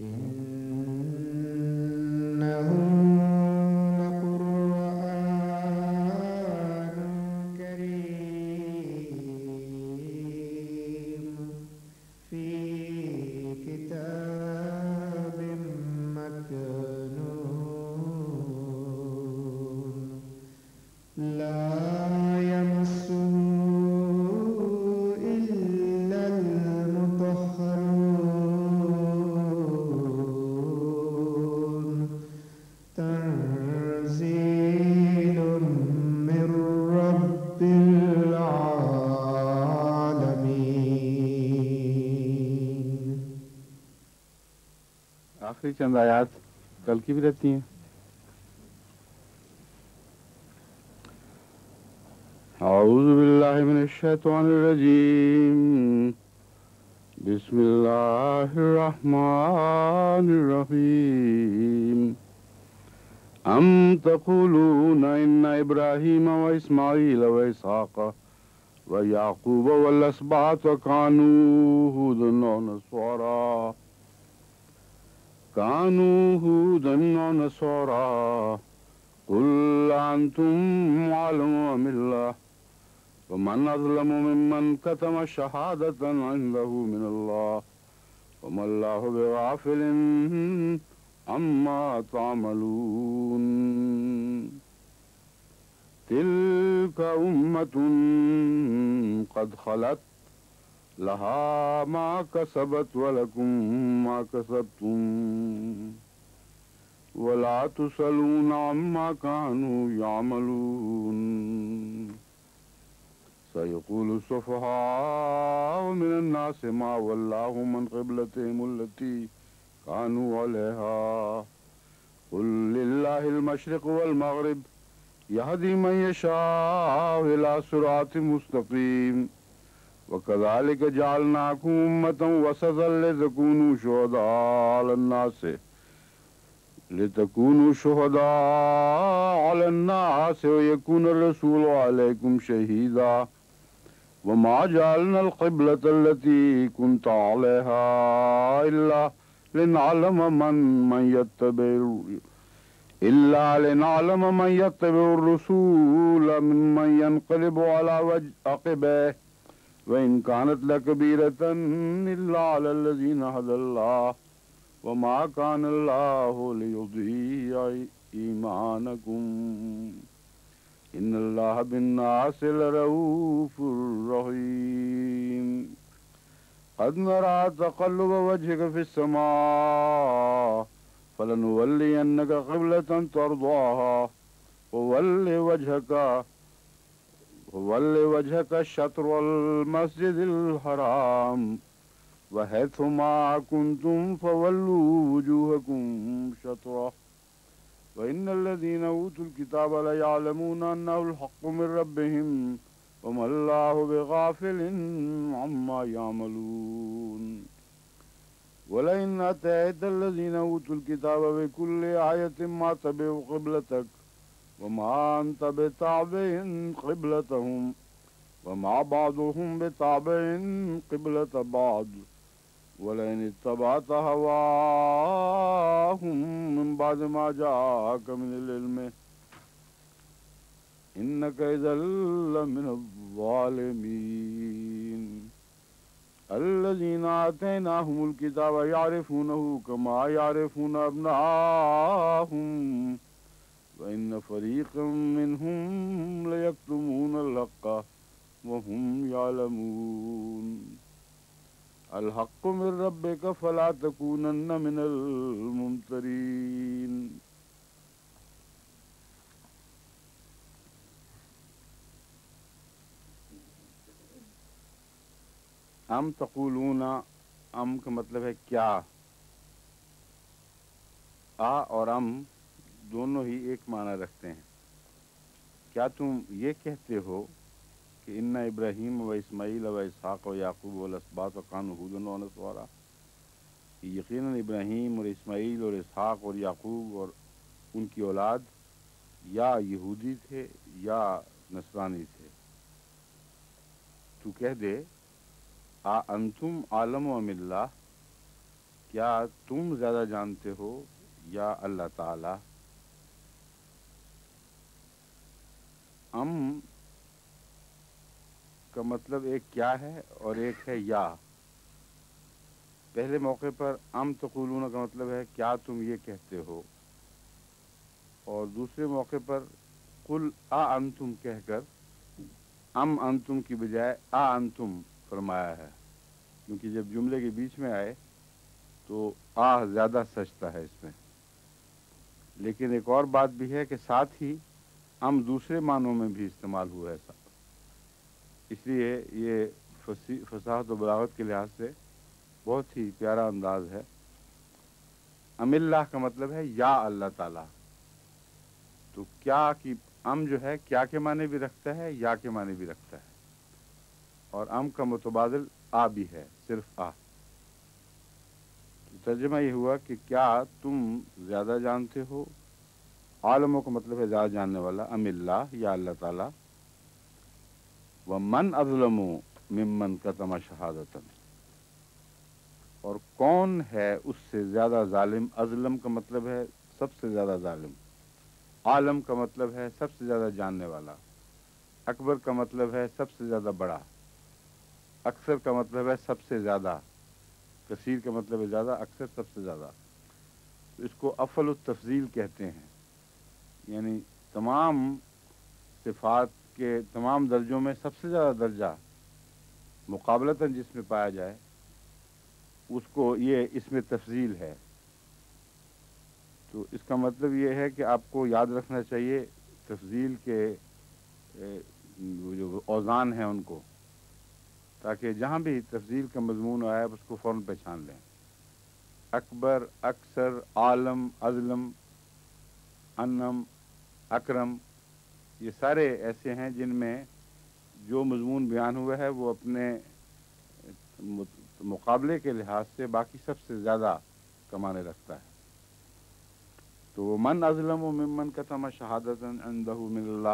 إنه لقرآن كريم في كتاب مكنون لا يمسه إلا المطهرون تنزيل من رب العالمين. آخری چند آیات کل کی بھی رہتی ہیں. اعوذ باللہ من الشیطان الرجیم بسم اللہ الرحمن الرحیم ام تقولون ان ابراہیم و اسماعیل و اسحاق و یعقوب والاسباط كانوا هودا ونصارى قل أنتم أعلم أم الله ومن أظلم ممن كتم شهادة عنده من الله وما الله بغافل عما تعملون تلك أمة قد خلت لها ما كسبت ولكم ما كسبتم ولا تسألون عما كانوا يعملون سيقول السفهاء من الناس ما ولاهم عن قبلتهم التي كانوا عليها قل لله المشرق والمغرب يهدي من يشاء إلى صراط مستقيم وكذلك جعلناكم أمة وسطا لتكونوا شهداء على الناس ويكون الرسول عليكم شهيدا وما جعلنا القبلة التي كنت عليها إلا لنعلم من يتبع الرسول ممن ينقلب على عقبيه وإن كانت لكبيرة إلا على الذين هدى الله وما كان الله ليضيع إيمانكم إن الله بالناس لرؤوف رحيم قد نرى تقلب وجهك في السماء فلنولينك قبلة ترضاها وول وجهك شطر المسجد الحرام وحيث ما كنتم فولوا وجوهكم شطره وإن الذين أوتوا الكتاب ليعلمون أنه الحق من ربهم وما الله بغافل عما يعملون ولئن أتيت الذين أوتوا الكتاب بكل آية ما تبعوا قبلتك وما أنت بتابع قبلتهم وما بعضهم بتابع قبلة بعض ولئن اتبعت هواهم من بعد ما جاءك من العلم إنك إذا لمن الظالمين الذين آتيناهم الكتاب يعرفونه كما يعرفون أبناءهم وإن فريقا منهم ليكتمون الحق وهم يعلمون الحق من ربك فلا تكونن من الممترين. ام تقولون، ام کا مطلب ہے کیا. آ اور ام دونوں ہی ایک معنی رکھتے ہیں. کیا تم یہ کہتے ہو کہ ان ابراہیم و اسماعیل و اسحاق و یعقوب والاسباط وكانوا هودا ونصارى، یقیناً ابراہیم اور اسماعیل اور اسحاق اور یعقوب اور ان کی اولاد یا یہودی تھے یا نصرانی تھے. تو کہہ دے آ انتم عالم ام اللہ، کیا تم زیادہ جانتے ہو یا اللہ تعالی؟ ام کا مطلب ایک کیا ہے اور ایک ہے یا۔ پہلے موقع پر ام تقولون کا مطلب ہے کیا تم یہ کہتے ہو، اور دوسرے موقع پر قل انتم کہہ کر ام انتم کی بجائے انتم فرمایا ہے، کیونکہ جب جملے کے بیچ میں آئے تو زیادہ سجتا ہے اس میں۔ لیکن ایک اور بات بھی ہے کہ ساتھ ہی دوسرے معنوں میں بھی استعمال ہوا ہے، اس لیے یہ فصاحت و بلاغت کے لحاظ سے بہت ہی پیارا انداز ہے۔ اللہ کا مطلب ہے یا اللہ تعالی، تو کیا کی جو ہے کیا کے معنی بھی رکھتا ہے، یا کے معنی بھی رکھتا ہے، اور کا متبادل بھی ہے، صرف تو ترجمہ یہ ہوا کہ کیا تم زیادہ جانتے ہو، عالموں کا مطلب ہے زیادہ جاننے والا، اللہ یا اللہ تعالی، ومن اظلم ممن کتم شہادتا، اور کون ہے اس سے زیادہ ظالم۔ ازلم کا مطلب ہے سب سے زیادہ ظالم، عالم کا مطلب ہے سب سے زیادہ جاننے والا، اکبر کا مطلب ہے سب سے زیادہ بڑا، اکثر کا مطلب ہے سب سے زیادہ، کثیر کا مطلب ہے زیادہ، اکثر سب سے زیادہ۔ تو اس کو افضل التفضیل کہتے ہیں، یعنی تمام صفات کے تمام درجوں میں سب سے زیادہ درجہ مقابلتاً جس میں پایا جائے اس کو یہ اس میں تفضیل ہے۔ تو اس کا مطلب یہ ہے کہ آپ کو یاد رکھنا چاہیے تفضیل کے جو اوزان ہیں ان کو، تاکہ جہاں بھی تفضیل کا مضمون آیا اس کو فوراً پہچان لیں۔ اکبر، اکثر، عالم، ازلم، انم، اکرم، یہ سارے ایسے ہیں جن میں جو مضمون بیان ہوا ہے وہ اپنے مقابلے کے لحاظ سے باقی سب سے زیادہ کا معنی رکھتا ہے۔ تو من ازلم ممن کتم شہادتا عنده من اللہ،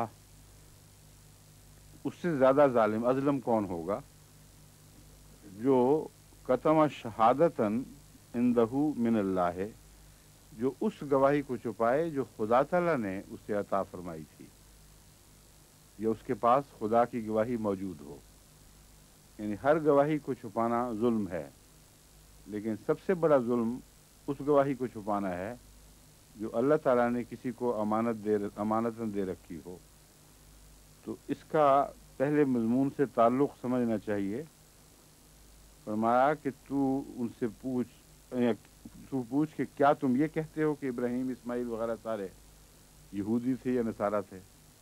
اس سے زیادہ ظالم ازلم کون ہوگا جو کتم شہادتا عنده من اللہ ہے، جو اس گواہی کو چھپائے جو خدا تعالیٰ نے اسے عطا فرمائی تھی، یا اس کے پاس خدا کی گواہی موجود ہو۔ یعنی ہر گواہی کو چھپانا ظلم ہے، لیکن سب سے بڑا ظلم اس گواہی کو چھپانا ہے جو اللہ تعالیٰ نے کسی کو امانتاً دے رکھی ہو۔ تو اس کا پہلے مضمون سے تعلق سمجھنا چاہیے۔ فرمایا کہ تو ان سے پوچھ کہ کیا تم یہ کہتے ہو کہ ابراہیم، اسماعیل وغیرہ سارے یہودی تھے یا نصارہ تھے،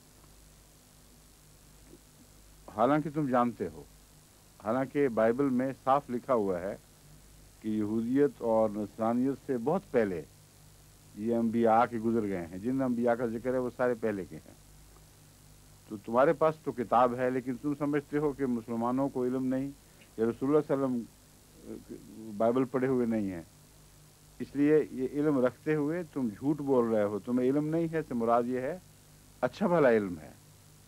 حالانکہ تم جانتے ہو، حالانکہ بائبل میں صاف لکھا ہوا ہے کہ یہودیت اور نصرانیت سے بہت پہلے یہ انبیاء کے گزر گئے ہیں، جن انبیاء کا ذکر ہے وہ سارے پہلے کے ہیں۔ تو تمہارے پاس تو کتاب ہے، لیکن تم سمجھتے ہو کہ مسلمانوں کو علم نہیں، یا رسول اللہ صلی اللہ علیہ وسلم بائبل پڑھے ہوئے نہیں ہیں، اس لیے یہ علم رکھتے ہوئے تم جھوٹ بول رہے ہو۔ تمہیں علم نہیں ہے سے مراد یہ ہے اچھا بھلا علم ہے۔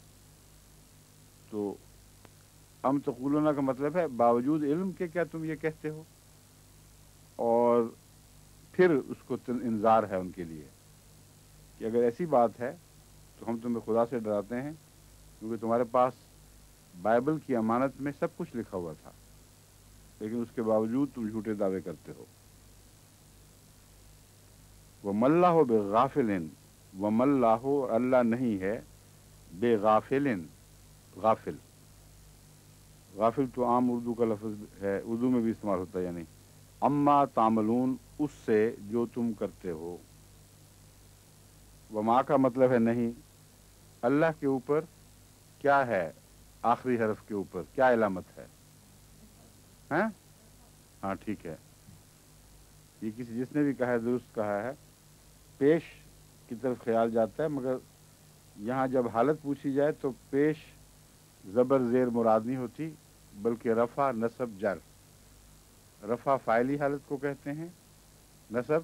تو تقولون کا مطلب ہے باوجود علم کے کیا تم یہ کہتے ہو، اور پھر اس کو انذار ہے ان کے لیے کہ اگر ایسی بات ہے تو ہم تمہیں خدا سے ڈراتے ہیں، کیونکہ تمہارے پاس بائبل کی امانت میں سب کچھ لکھا ہوا تھا، لیکن اس کے باوجود تم جھوٹے دعوے کرتے ہو۔ وَمَا اللَّهُ بِغَافِلٍ، وَمَا اللَّهُ، اللہ نہیں ہے، بے غافل، غافل، غافل تو عام اردو کا لفظ ہے، اردو میں بھی استعمال ہوتا ہے، یعنی اما تعملون، اس سے جو تم کرتے ہو۔ وما کا مطلب ہے نہیں، اللہ کے اوپر کیا ہے، آخری حرف کے اوپر کیا علامت ہے؟ ہاں ٹھیک ہے، یہ جس نے بھی کہا ہے درست کہا ہے، پیش کی طرف خیال جاتا ہے، مگر یہاں جب حالت پوچھی جائے تو پیش زبر زیر مراد نہیں ہوتی، بلکہ رفع، نصب، جر۔ رفع فاعلی حالت کو کہتے ہیں، نصب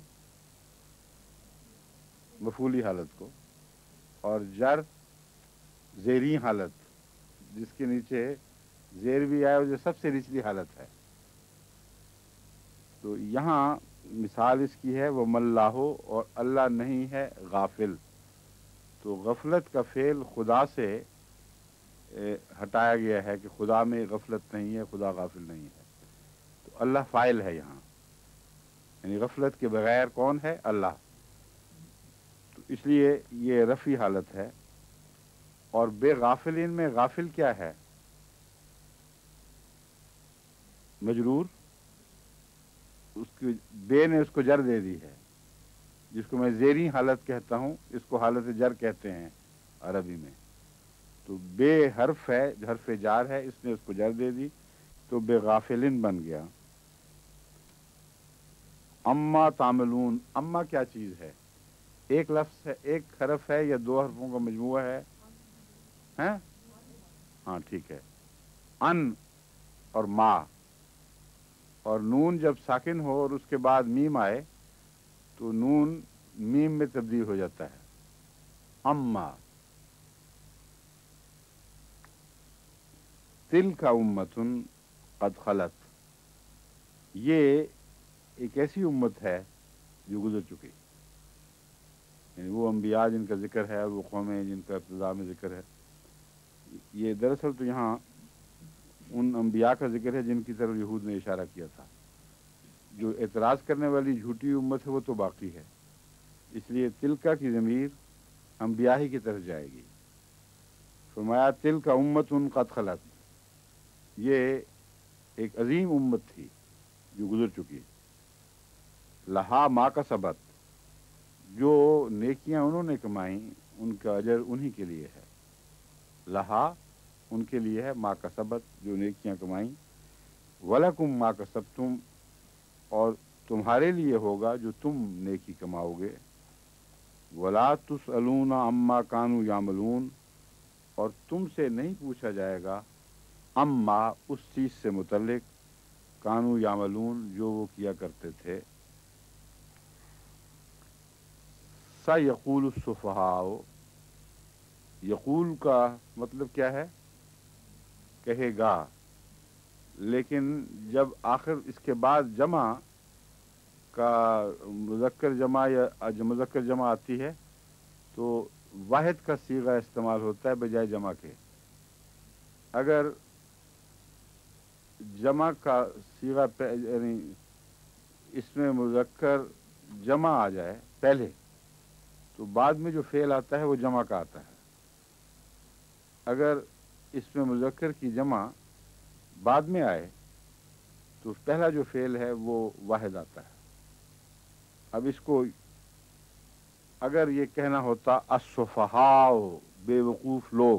مفعولی حالت کو، اور جر زیری حالت، جس کے نیچے زیر بھی آئے اور جو سب سے نچلی حالت ہے۔ تو یہاں مثال اس کی ہے وہ مَلَّهُ، اور اللہ نہیں ہے غافل. تو غفلت کا فعل خدا سے ہٹایا گیا ہے کہ خدا میں غفلت نہیں ہے، خدا غافل نہیں ہے. تو اللہ فاعل ہے یہاں، یعنی غفلت کے بغیر کون ہے؟ اللہ. تو اس لیے یہ رفعی حالت ہے. اور بے غافلین میں غافل کیا ہے؟ مجرور. اس کی بے نے اس کو جر دے دی ہے، جس کو میں زیریں حالت کہتا ہوں، اس کو حالت جر کہتے ہیں عربی میں. تو بے حرف ہے، حرف جار ہے، اس نے اس کو جر دے دی تو بے غافلین بن گیا. اما تعملون، اما کیا چیز ہے؟ ایک لفظ ہے، ایک حرف ہے یا دو حرفوں کا مجموعہ ہے؟ ہیں؟ ہاں ٹھیک ہے. ان اور ما، اور نون جب ساکن ہو اور اس کے بعد میم آئے تو نون میم میں تبدیل ہو جاتا ہے. اما تلک امۃ قد خلت، یہ ایک ایسی امت ہے جو گزر چکی، یعنی وہ انبیاء جن کا ذکر ہے اور وہ قومیں جن کا ابتداء میں ذکر ہے. یہ دراصل تو یہاں ان انبیاء کا ذکر ہے جن کی طرف یہود نے اشارہ کیا تھا. جو اعتراض کرنے والی جھوٹی امت ہے وہ تو باقی ہے، اس لیے تلکا کی ضمیر انبیاء ہی کی طرف جائے گی. فرمایا تلک امت قد خلت، یہ ایک عظیم امت تھی جو گزر چکی. لہا ما کسبت، جو نیکیاں انہوں نے کمائیں ان کا اجر انہی کے لیے ہے. لہا ان کے لیے ہے، ما کسبت جو نیکیاں کمائیں. ولکم ما کسبتم، اور تمہارے لیے ہوگا جو تم نیکی کماؤ گے. ولا تسألون عما کانوا یعملون، اور تم سے نہیں پوچھا جائے گا اما اس چیز سے متعلق کانوا یعملون جو وہ کیا کرتے تھے. سیقول السفہاء، یقول کا مطلب کیا ہے؟ کہے گا. لیکن جب آخر اس کے بعد جمع کا مذکر جمع یا مذکر جمع آتی ہے تو واحد کا صیغہ استعمال ہوتا ہے بجائے جمع کے. اگر جمع کا صیغہ یعنی اس میں مذکر جمع آ جائے پہلے تو بعد میں جو فعل آتا ہے وہ جمع کا آتا ہے. اگر اس میں مذکر کی جمع بعد میں آئے تو پہلا جو فعل ہے وہ واحد آتا ہے. اب اس کو اگر یہ کہنا ہوتا السفہاء بے وقوف لوگ،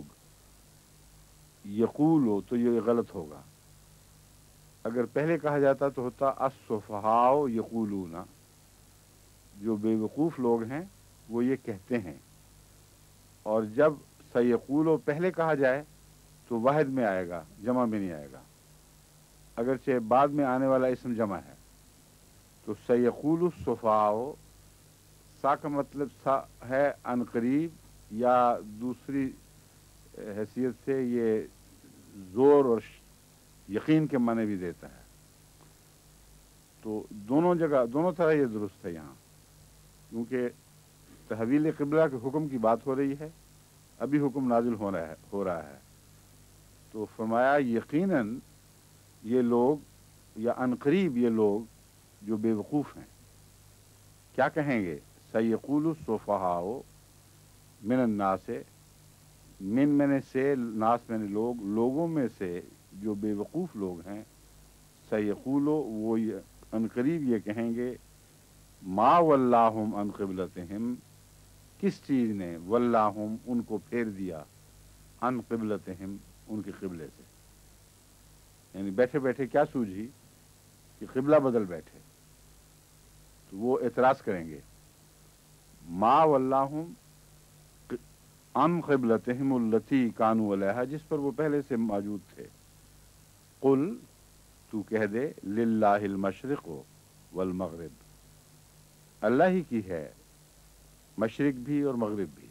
یقولو تو یہ غلط ہوگا. اگر پہلے کہا جاتا تو ہوتا السفہاء یقولون، جو بے وقوف لوگ ہیں وہ یہ کہتے ہیں. اور جب سیقولو پہلے کہا جائے تو واحد میں آئے گا، جمع میں نہیں آئے گا، اگرچہ بعد میں آنے والا اسم جمع ہے. تو سیقول السفہاء، سا کا مطلب سا ہے ان قریب یا دوسری حیثیت سے یہ زور اور یقین کے معنی بھی دیتا ہے. تو دونوں جگہ دونوں طرح یہ درست ہے یہاں، کیونکہ تحویل قبلہ کے حکم کی بات ہو رہی ہے، ابھی حکم نازل ہو رہا ہے. تو فرمایا یقیناً یہ لوگ یا ان قریب یہ لوگ جو بے وقوف ہیں کیا کہیں گے؟ سیقول السفہاء من الناس، من میں نے سے، ناس میں نے لوگ، لوگوں میں سے جو بے وقوف لوگ ہیں. سیقولو وہ ان قریب یہ کہیں گے ما ولاہم عن قبلتہم، کس چیز نے ولاہم ان کو پھیر دیا عن قبلتہم ان کے قبلے سے. یعنی بیٹھے بیٹھے کیا سوجھی کہ قبلہ بدل بیٹھے، تو وہ اعتراض کریں گے. ما ولاہم عن قبلتہم التی کانوا علیہا، جس پر وہ پہلے سے موجود تھے. قل تو کہہ دے للہ المشرق والمغرب، اللہ ہی کی ہے مشرق بھی اور مغرب بھی.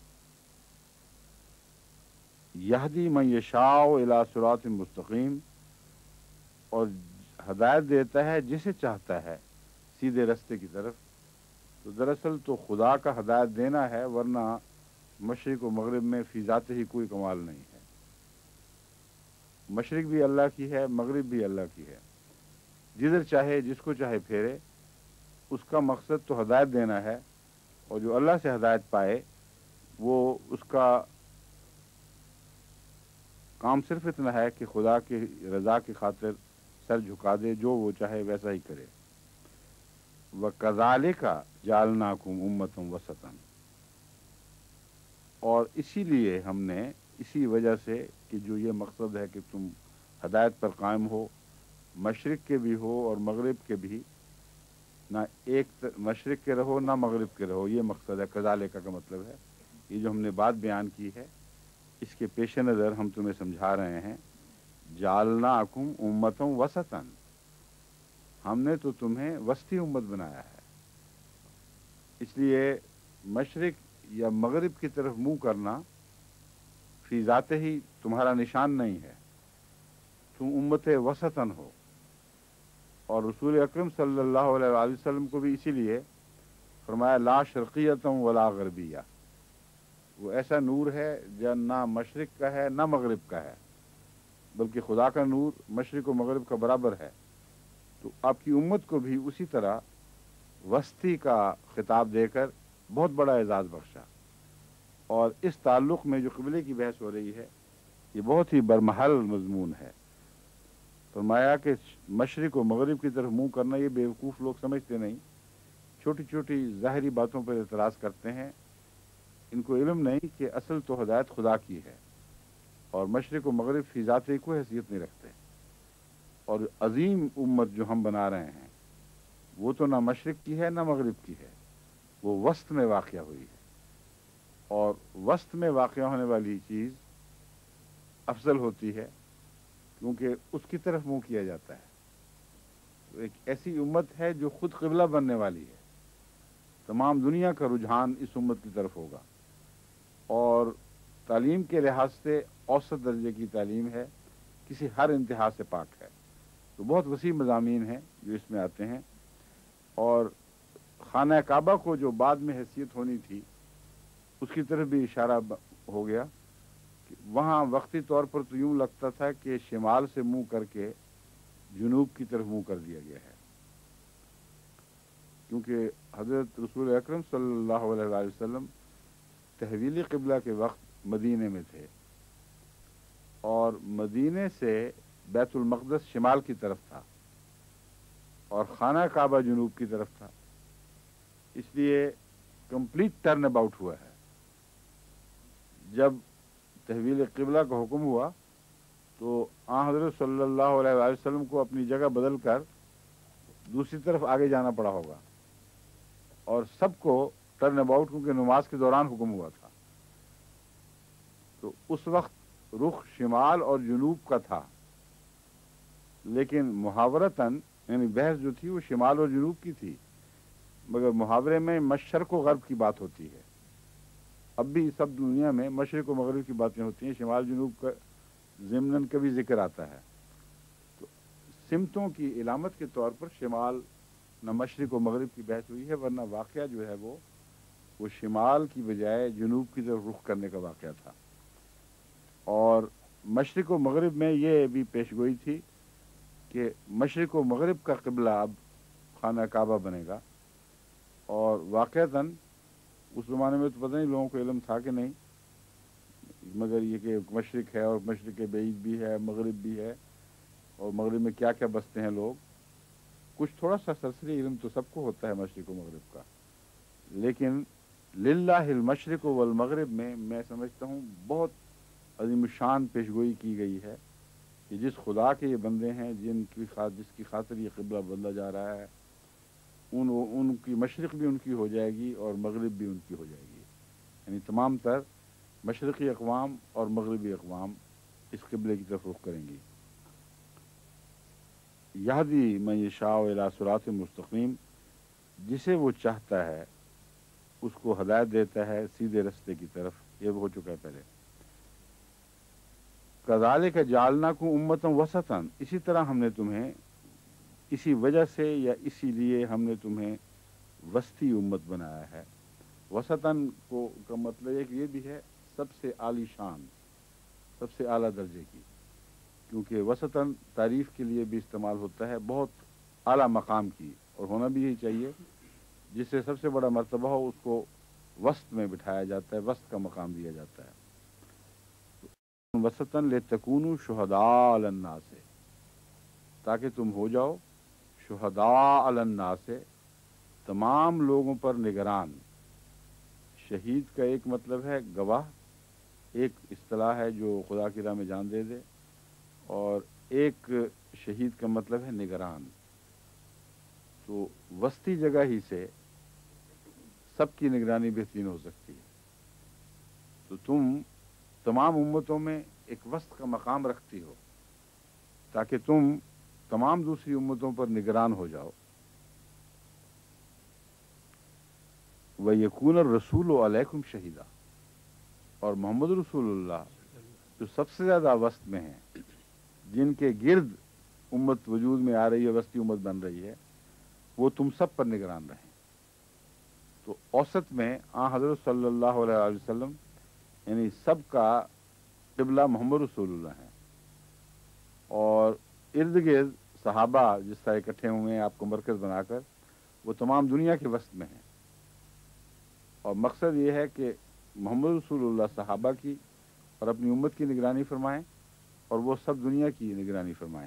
یہدی من یشاء الی صراط مستقیم، اور ہدایت دیتا ہے جسے چاہتا ہے سیدھے رستے کی طرف، تو دراصل تو خدا کا ہدایت دینا ہے، ورنہ مشرق و مغرب میں فی ذات ہی کوئی کمال نہیں ہے۔ مشرق بھی اللہ کی ہے، مغرب بھی اللہ کی ہے، جدھر چاہے جس کو چاہے پھیرے، اس کا مقصد تو ہدایت دینا ہے، اور جو اللہ سے ہدایت پائے وہ اس کا کام صرف اتنا ہے کہ خدا کی رضا کی خاطر سر جھکا دے، جو وہ چاہے ویسا ہی کرے۔ وَكَذَلِكَ جَعَلْنَاكُمْ أُمَّةً وَسَطًا، اور اسی لیے ہم نے، اسی وجہ سے کہ جو یہ مقصد ہے کہ تم ہدایت پر قائم ہو، مشرق کے بھی ہو اور مغرب کے بھی، نہ ایک مشرق کے رہو نہ مغرب کے رہو، یہ مقصد ہے۔ کذالک کا مطلب ہے یہ جو ہم نے بات بیان کی ہے، اس کے پیش نظر ہم تمہیں سمجھا رہے ہیں، جعلناکم امۃ وسطا، ہم نے تو تمہیں وسطی امت بنایا ہے۔ اس لیے مشرق یا مغرب کی طرف منہ کرنا فی ذات ہی تمہارا نشان نہیں ہے، تم امت وسطن ہو۔ اور رسول اکرم صلی اللہ علیہ وآلہ وسلم کو بھی اسی لیے فرمایا لا شرقیۃ ولا غربیہ، وہ ایسا نور ہے جو نہ مشرق کا ہے نہ مغرب کا ہے، بلکہ خدا کا نور مشرق و مغرب کا برابر ہے۔ تو آپ کی امت کو بھی اسی طرح وسطی کا خطاب دے کر بہت بڑا اعزاز بخشا۔ اور اس تعلق میں جو قبلے کی بحث ہو رہی ہے، یہ بہت ہی برمحل مضمون ہے۔ فرمایا کہ مشرق و مغرب کی طرف منہ کرنا یہ بیوقوف لوگ سمجھتے نہیں، چھوٹی چھوٹی ظاہری باتوں پر اعتراض کرتے ہیں، ان کو علم نہیں کہ اصل تو ہدایت خدا کی ہے، اور مشرق و مغرب فی ذات ہی کوئی حیثیت نہیں رکھتے۔ اور عظیم امت جو ہم بنا رہے ہیں وہ تو نہ مشرق کی ہے نہ مغرب کی ہے، وہ وسط میں واقع ہوئی ہے، اور وسط میں واقع ہونے والی چیز افضل ہوتی ہے کیونکہ اس کی طرف منہ کیا جاتا ہے۔ تو ایک ایسی امت ہے جو خود قبلہ بننے والی ہے، تمام دنیا کا رجحان اس امت کی طرف ہوگا، اور تعلیم کے لحاظ سے اوسط درجے کی تعلیم ہے، کسی ہر انتہا سے پاک ہے۔ تو بہت وسیع مضامین ہیں جو اس میں آتے ہیں، اور خانہ کعبہ کو جو بعد میں حیثیت ہونی تھی اس کی طرف بھی اشارہ ہو گیا کہ وہاں وقتی طور پر تو یوں لگتا تھا کہ شمال سے منہ کر کے جنوب کی طرف منہ کر دیا گیا ہے، کیونکہ حضرت رسول اکرم صلی اللہ علیہ وآلہ وسلم تحویل قبلہ کے وقت مدینے میں تھے، اور مدینے سے بیت المقدس شمال کی طرف تھا اور خانہ کعبہ جنوب کی طرف تھا، اس لیے کمپلیٹ ٹرن اباؤٹ ہوا ہے۔ جب تحویل قبلہ کا حکم ہوا تو آن حضرت صلی اللہ علیہ وآلہ وسلم کو اپنی جگہ بدل کر دوسری طرف آگے جانا پڑا ہوگا، اور سب کو ٹرن اباؤٹ کیونکہ نماز کے دوران حکم ہوا تھا، تو اس وقت رخ شمال اور جنوب کا تھا، لیکن محاورتاً یعنی بحث جو تھی وہ شمال اور جنوب کی تھی، مگر محاورے میں مشرق و غرب کی بات ہوتی ہے۔ اب بھی سب دنیا میں مشرق و مغرب کی باتیں ہوتی ہیں، شمال جنوب کا ضمناً کبھی ذکر آتا ہے۔ تو سمتوں کی علامت کے طور پر شمال نہ مشرق و مغرب کی بحث ہوئی ہے، ورنہ واقعہ جو ہے وہ شمال کی بجائے جنوب کی طرف رخ کرنے کا واقعہ تھا۔ اور مشرق و مغرب میں یہ بھی پیش گوئی تھی کہ مشرق و مغرب کا قبلہ اب خانہ کعبہ بنے گا، اور واقعتاً اس زمانے میں تو پتہ نہیں لوگوں کو علم تھا کہ نہیں، مگر یہ کہ مشرق ہے اور مشرق بعید بھی ہے، مغرب بھی ہے، اور مغرب میں کیا کیا بستے ہیں لوگ، کچھ تھوڑا سا سرسری علم تو سب کو ہوتا ہے مشرق و مغرب کا، لیکن للہ المشرق والمغرب میں سمجھتا ہوں بہت عظیم الشان پیشگوئی کی گئی ہے کہ جس خدا کے یہ بندے ہیں جس کی خاطر یہ قبلہ بدلا جا رہا ہے، ان کی مشرق بھی ان کی ہو جائے گی اور مغرب بھی ان کی ہو جائے گی، یعنی تمام تر مشرقی اقوام اور مغربی اقوام اس قبلے کی طرف رخ کریں گی۔ یہدی من یشاء الی صراط مستقیم، جسے وہ چاہتا ہے اس کو ہدایت دیتا ہے سیدھے رستے کی طرف، یہ ہو چکا ہے پہلے۔ کذالک جعلناکم امۃ وسطا، اسی طرح ہم نے تمہیں اسی وجہ سے یا اسی لیے ہم نے تمہیں وسطی امت بنایا ہے۔ وسطاً کو کا مطلب ایک یہ بھی ہے سب سے عالی شان، سب سے اعلیٰ درجے کی، کیونکہ وسطاً تعریف کے لیے بھی استعمال ہوتا ہے، بہت اعلیٰ مقام کی، اور ہونا بھی یہی چاہیے، جس سے سب سے بڑا مرتبہ ہو اس کو وسط میں بٹھایا جاتا ہے، وسط کا مقام دیا جاتا ہے۔ وسطاً لتکونوا شہداء علی الناس، تاکہ تم ہو جاؤ شہداء علی الناس، تمام لوگوں پر نگران۔ شہید کا ایک مطلب ہے گواہ، ایک اصطلاح ہے جو خدا کی راہ میں جان دے دے، اور ایک شہید کا مطلب ہے نگران۔ تو وسطی جگہ ہی سے سب کی نگرانی بہترین ہو سکتی ہے۔ تو تم تمام امتوں میں ایک وسط کا مقام رکھتی ہو تاکہ تم تمام دوسری امتوں پر نگران ہو جاؤ۔ وَيَكُونَ الرَّسُولُ عَلَيْكُمْ شَهِيدًا، اور محمد رسول اللہ جو سب سے زیادہ وسط میں ہیں، جن کے گرد امت وجود میں آ رہی ہے، وسطی امت بن رہی ہے، وہ تم سب پر نگران رہیں۔ تو اوسط میں حضرت صلی اللہ علیہ وسلم یعنی سب کا قبلہ محمد رسول اللہ ہیں، اور ارد گرد صحابہ جس طرح اکٹھے ہوئے ہیں آپ کو مرکز بنا کر، وہ تمام دنیا کے وسط میں ہیں، اور مقصد یہ ہے کہ محمد رسول اللہ صحابہ کی اور اپنی امت کی نگرانی فرمائیں، اور وہ سب دنیا کی نگرانی فرمائیں۔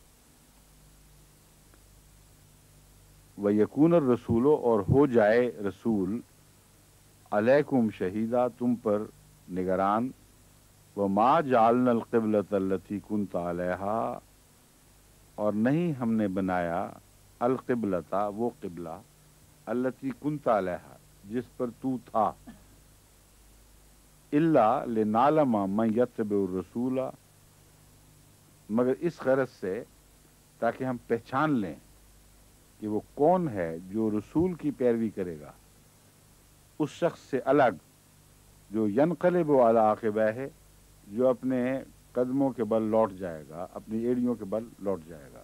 وَيَكُونَ الرَّسُولُ، اور ہو جائے رسول، علیکم شہیدہ، تم پر نگران، وَمَا جَعَلْنَا الْقِبْلَةَ الَّتِي كُنْتَ عَلَيْهَا، اور نہیں ہم نے بنایا القبلتا وہ قبلہ، التی كنت علیہا جس پر تو تھا، الا لنعلم من یتبع الرسول، مگر اس غرض سے تاکہ ہم پہچان لیں کہ وہ کون ہے جو رسول کی پیروی کرے گا، اس شخص سے الگ جو ینقلب علی عقبیہ، جو اپنے قدموں کے بل لوٹ جائے گا، اپنی ایڑیوں کے بل لوٹ جائے گا۔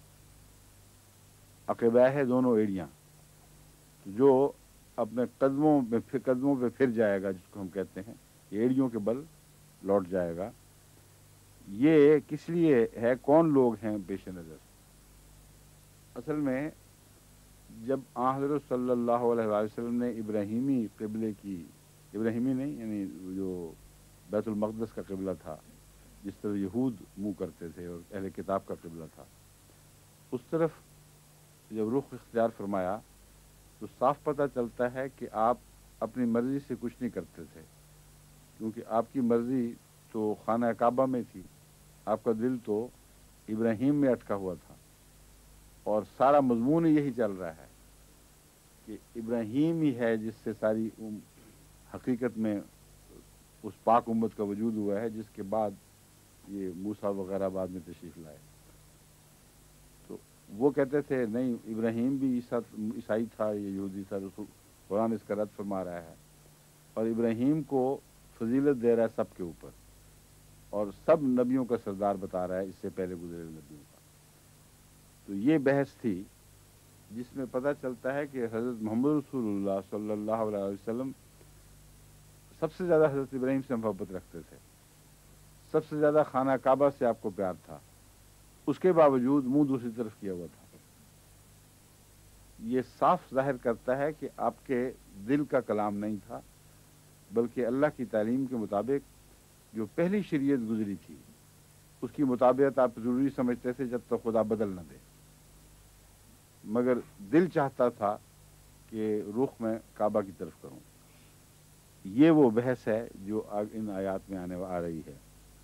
عقبیہ ہے دونوں ایڑیاں، جو اپنے قدموں پہ پھر جائے گا، جس کو ہم کہتے ہیں ایڑیوں کے بل لوٹ جائے گا۔ یہ کس لیے ہے، کون لوگ ہیں پیش نظر؟ اصل میں جب حضرت صلی اللہ علیہ وسلم نے ابراہیمی قبلے کی، ابراہیمی نہیں یعنی جو بیت المقدس کا قبلہ تھا، جس طرح یہود منہ کرتے تھے اور اہل کتاب کا قبلہ تھا، اس طرف جب رخ اختیار فرمایا تو صاف پتہ چلتا ہے کہ آپ اپنی مرضی سے کچھ نہیں کرتے تھے، کیونکہ آپ کی مرضی تو خانہ کعبہ میں تھی، آپ کا دل تو ابراہیم میں اٹکا ہوا تھا، اور سارا مضمون یہی چل رہا ہے کہ ابراہیم ہی ہے جس سے ساری حقیقت میں اس پاک امت کا وجود ہوا ہے، جس کے بعد یہ موسیٰ وغیرہ بعد میں تشریف لائے۔ تو وہ کہتے تھے نہیں، ابراہیم بھی عیسائی تھا، یہ یہودی تھا، رسول قرآن اس کا رد فرما رہا ہے، اور ابراہیم کو فضیلت دے رہا ہے سب کے اوپر، اور سب نبیوں کا سردار بتا رہا ہے اس سے پہلے گزرے نبیوں کا۔ تو یہ بحث تھی جس میں پتہ چلتا ہے کہ حضرت محمد رسول اللہ صلی اللہ علیہ وسلم سب سے زیادہ حضرت ابراہیم سے محبت رکھتے تھے، سب سے زیادہ خانہ کعبہ سے آپ کو پیار تھا، اس کے باوجود منہ دوسری طرف کیا ہوا تھا۔ یہ صاف ظاہر کرتا ہے کہ آپ کے دل کا کلام نہیں تھا، بلکہ اللہ کی تعلیم کے مطابق جو پہلی شریعت گزری تھی اس کی مطابقت آپ ضروری سمجھتے تھے جب تک خدا بدل نہ دے، مگر دل چاہتا تھا کہ رخ میں کعبہ کی طرف کروں۔ یہ وہ بحث ہے جو ان آیات میں آ رہی ہے،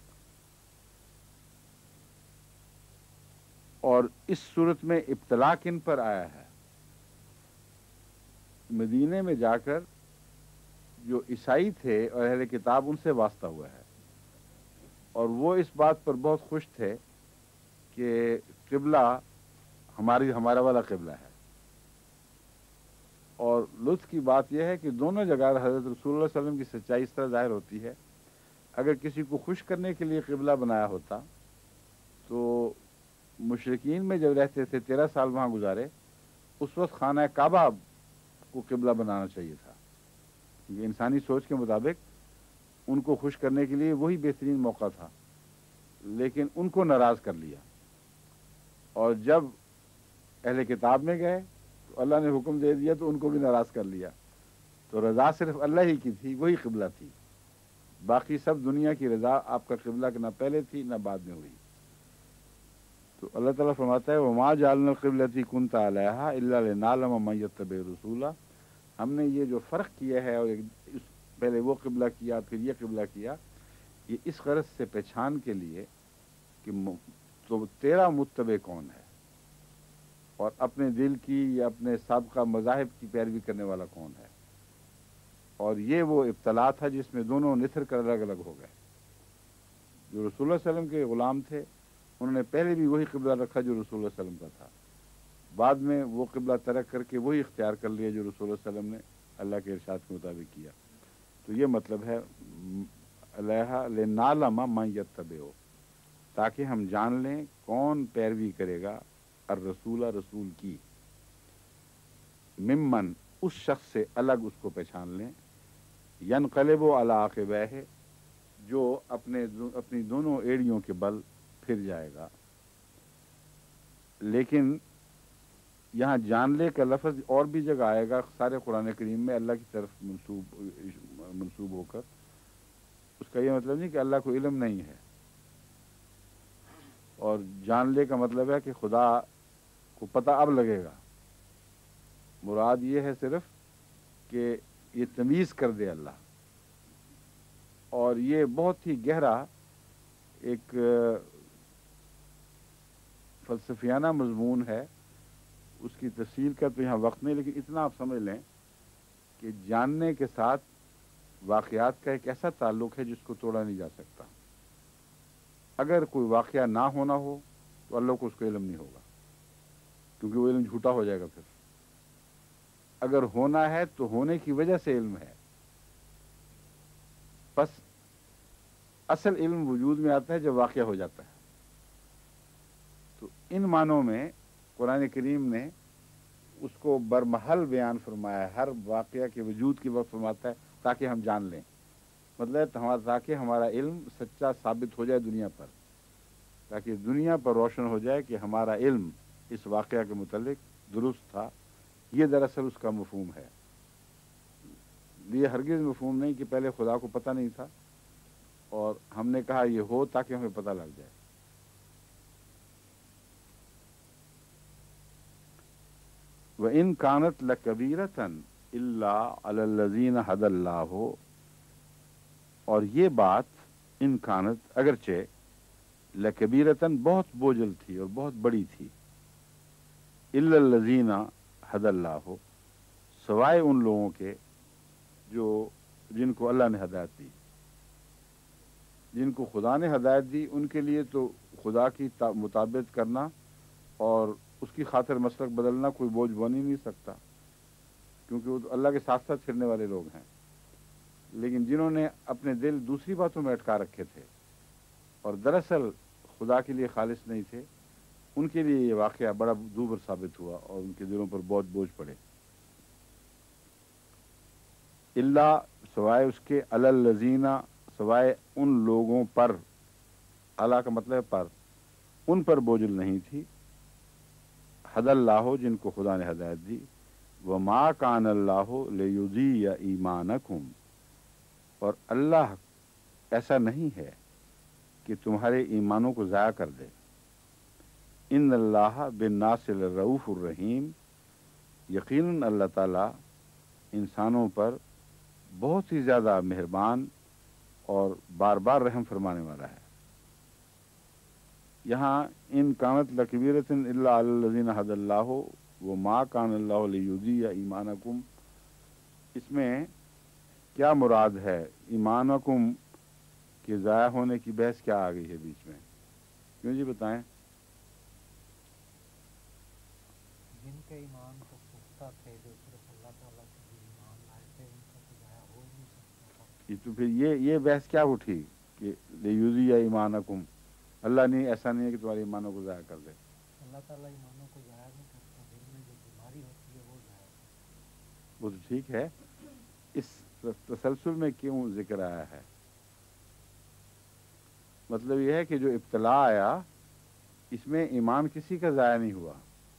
اور اس صورت میں ابتلا کن پر آیا ہے؟ مدینے میں جا کر جو عیسائی تھے اور اہل کتاب، ان سے واسطہ ہوا ہے، اور وہ اس بات پر بہت خوش تھے کہ قبلہ ہمارا والا قبلہ ہے۔ اور لطف کی بات یہ ہے کہ دونوں جگہ حضرت رسول اللہ صلی اللہ علیہ وسلم کی سچائی اس طرح ظاہر ہوتی ہے، اگر کسی کو خوش کرنے کے لیے قبلہ بنایا ہوتا تو مشرکین میں جب رہتے تھے 13 سال وہاں گزارے، اس وقت خانہ کعبہ کو قبلہ بنانا چاہیے تھا، کیونکہ انسانی سوچ کے مطابق ان کو خوش کرنے کے لیے وہی بہترین موقع تھا، لیکن ان کو ناراض کر لیا۔ اور جب اہل کتاب میں گئے تو اللہ نے حکم دے دیا تو ان کو بھی ناراض کر لیا۔ تو رضا صرف اللہ ہی کی تھی، وہی قبلہ تھی، باقی سب دنیا کی رضا آپ کا قبلہ نہ پہلے تھی نہ بعد میں ہوئی۔ تو اللہ تعالیٰ فرماتا ہے وَمَا جَعَلْنَا الْقِبْلَةَ كُنْتَ عَلَيْهَا إِلَّا لِنَعْلَمَ مَن يَتَّبِعُ الرَّسُولَ، ہم نے یہ جو فرق کیا ہے اور پہلے وہ قبلہ کیا پھر یہ قبلہ کیا، یہ اس غرض سے پہچان کے لیے کہ تو تیرا متبع کون ہے اور اپنے دل کی یا اپنے سابقہ مذاہب کی پیروی کرنے والا کون ہے۔ اور یہ وہ ابتلا تھا جس میں دونوں نتھر کر الگ الگ ہو گئے۔ جو رسول اللہ علیہ وسلم کے غلام تھے انہوں نے پہلے بھی وہی قبلہ رکھا جو رسول اللہ علیہ وسلم کا تھا، بعد میں وہ قبلہ ترک کر کے وہی اختیار کر لیا جو رسول اللہ علیہ وسلم نے اللہ کے ارشاد کے مطابق کیا۔ تو یہ مطلب ہے علیہ لنعلم من یتبع، تاکہ ہم جان لیں کون پیروی کرے گا الرسول رسول کی، ممن اس شخص سے الگ اس کو پہچان لیں، ینقلب علی عقبیہ جو اپنی دونوں ایڑیوں کے بل پھر جائے گا۔ لیکن یہاں جان لے کا لفظ اور بھی جگہ آئے گا سارے قرآن کریم میں اللہ کی طرف منسوب ہو کر، اس کا یہ مطلب نہیں کہ اللہ کو علم نہیں ہے، اور جان لے کا مطلب ہے کہ خدا کو پتہ اب لگے گا، مراد یہ ہے صرف کہ یہ تمیز کر دے اللہ۔ اور یہ بہت ہی گہرا ایک فلسفیانہ مضمون ہے، اس کی تفصیل کا تو یہاں وقت نہیں، لیکن اتنا آپ سمجھ لیں کہ جاننے کے ساتھ واقعات کا ایک ایسا تعلق ہے جس کو توڑا نہیں جا سکتا۔ اگر کوئی واقعہ نہ ہونا ہو تو اللہ کو اس کو علم نہیں ہوگا، کیونکہ وہ علم جھوٹا ہو جائے گا۔ پھر اگر ہونا ہے تو ہونے کی وجہ سے علم ہے، بس اصل علم وجود میں آتا ہے جب واقعہ ہو جاتا ہے۔ تو ان معنوں میں قرآن کریم نے اس کو برمحل بیان فرمایا ہے، ہر واقعہ کے وجود کے وقت فرماتا ہے تاکہ ہم جان لیں، مطلب تاکہ ہمارا علم سچا ثابت ہو جائے دنیا پر، تاکہ دنیا پر روشن ہو جائے کہ ہمارا علم اس واقعہ کے متعلق درست تھا۔ یہ دراصل اس کا مفہوم ہے۔ یہ ہرگز مفہوم نہیں کہ پہلے خدا کو پتہ نہیں تھا اور ہم نے کہا یہ ہو تاکہ ہمیں پتہ لگ جائے۔ وَإِن كَانَتْ لَكَبِيرَةً إِلَّا عَلَى الَّذِينَ هَدَى اللَّهُ، اور یہ بات ان کانت اگرچہ لکبیرتاً بہت بوجھل تھی اور بہت بڑی تھی، إِلَّا الَّذِينَ هَدَى اللَّهُ، سوائے ان لوگوں کے جن کو اللہ نے ہدایت دی، جن کو خدا نے ہدایت دی ان کے لیے تو خدا کی مطابقت کرنا اور اس کی خاطر مسلک بدلنا کوئی بوجھ بن ہی نہیں سکتا، کیونکہ وہ تو اللہ کے ساتھ ساتھ پھرنے والے لوگ ہیں۔ لیکن جنہوں نے اپنے دل دوسری باتوں میں اٹکا رکھے تھے اور دراصل خدا کے لیے خالص نہیں تھے، ان کے لیے یہ واقعہ بڑا دوبر ثابت ہوا اور ان کے دلوں پر بہت بوجھ پڑے۔ اللہ سوائے اس کے، علی الذین، سوائے ان لوگوں پر، اللہ کا مطلب پر، ان پر بوجھل نہیں تھی، ہدی اللہ، جن کو خدا نے ہدایت دی، وما کان اللہ لیضیع ایمانکم، اور اللہ ایسا نہیں ہے کہ تمہارے ایمانوں کو ضائع کر دے، ان اللہ بالناس لرؤوف الرحیم، یقیناً اللہ تعالیٰ انسانوں پر بہت ہی زیادہ مہربان اور بار بار رحم فرمانے والا ہے۔ یہاں ان کانت لکبیرۃ الا علی الذین ھدی اللہ وما کان اللہ لیضیع ایمانکم، اس میں کیا مراد ہے؟ ایمانکم کے ضائع ہونے کی بحث کیا آ گئی ہے بیچ میں؟ کیوں جی بتائیں؟ جن کے ایمان کو پختہ تھے، جو صرف اللہ تعالیٰ کے لیے ایمان لائے تھے، ان کا تو ضائع ہو ہی نہیں سکتا تھا۔ تو پھر یہ بحث کیا اٹھی کہ لیضیع ایمانکم، اللہ نہیں، ایسا نہیں ہے کہ تمہارے ایمانوں کو ضائع کر دے۔ اللہ تعالیٰ ایمانوں کو ضائع نہیں کرتا، دل میں جو بیماری ہوتی ہے وہ ضائع کرتا۔ وہ تو ٹھیک ہے، اس تسلسل میں کیوں ذکر آیا ہے؟ مطلب یہ ہے کہ جو ابتلا آیا اس میں ایمان کسی کا ضائع نہیں ہوا،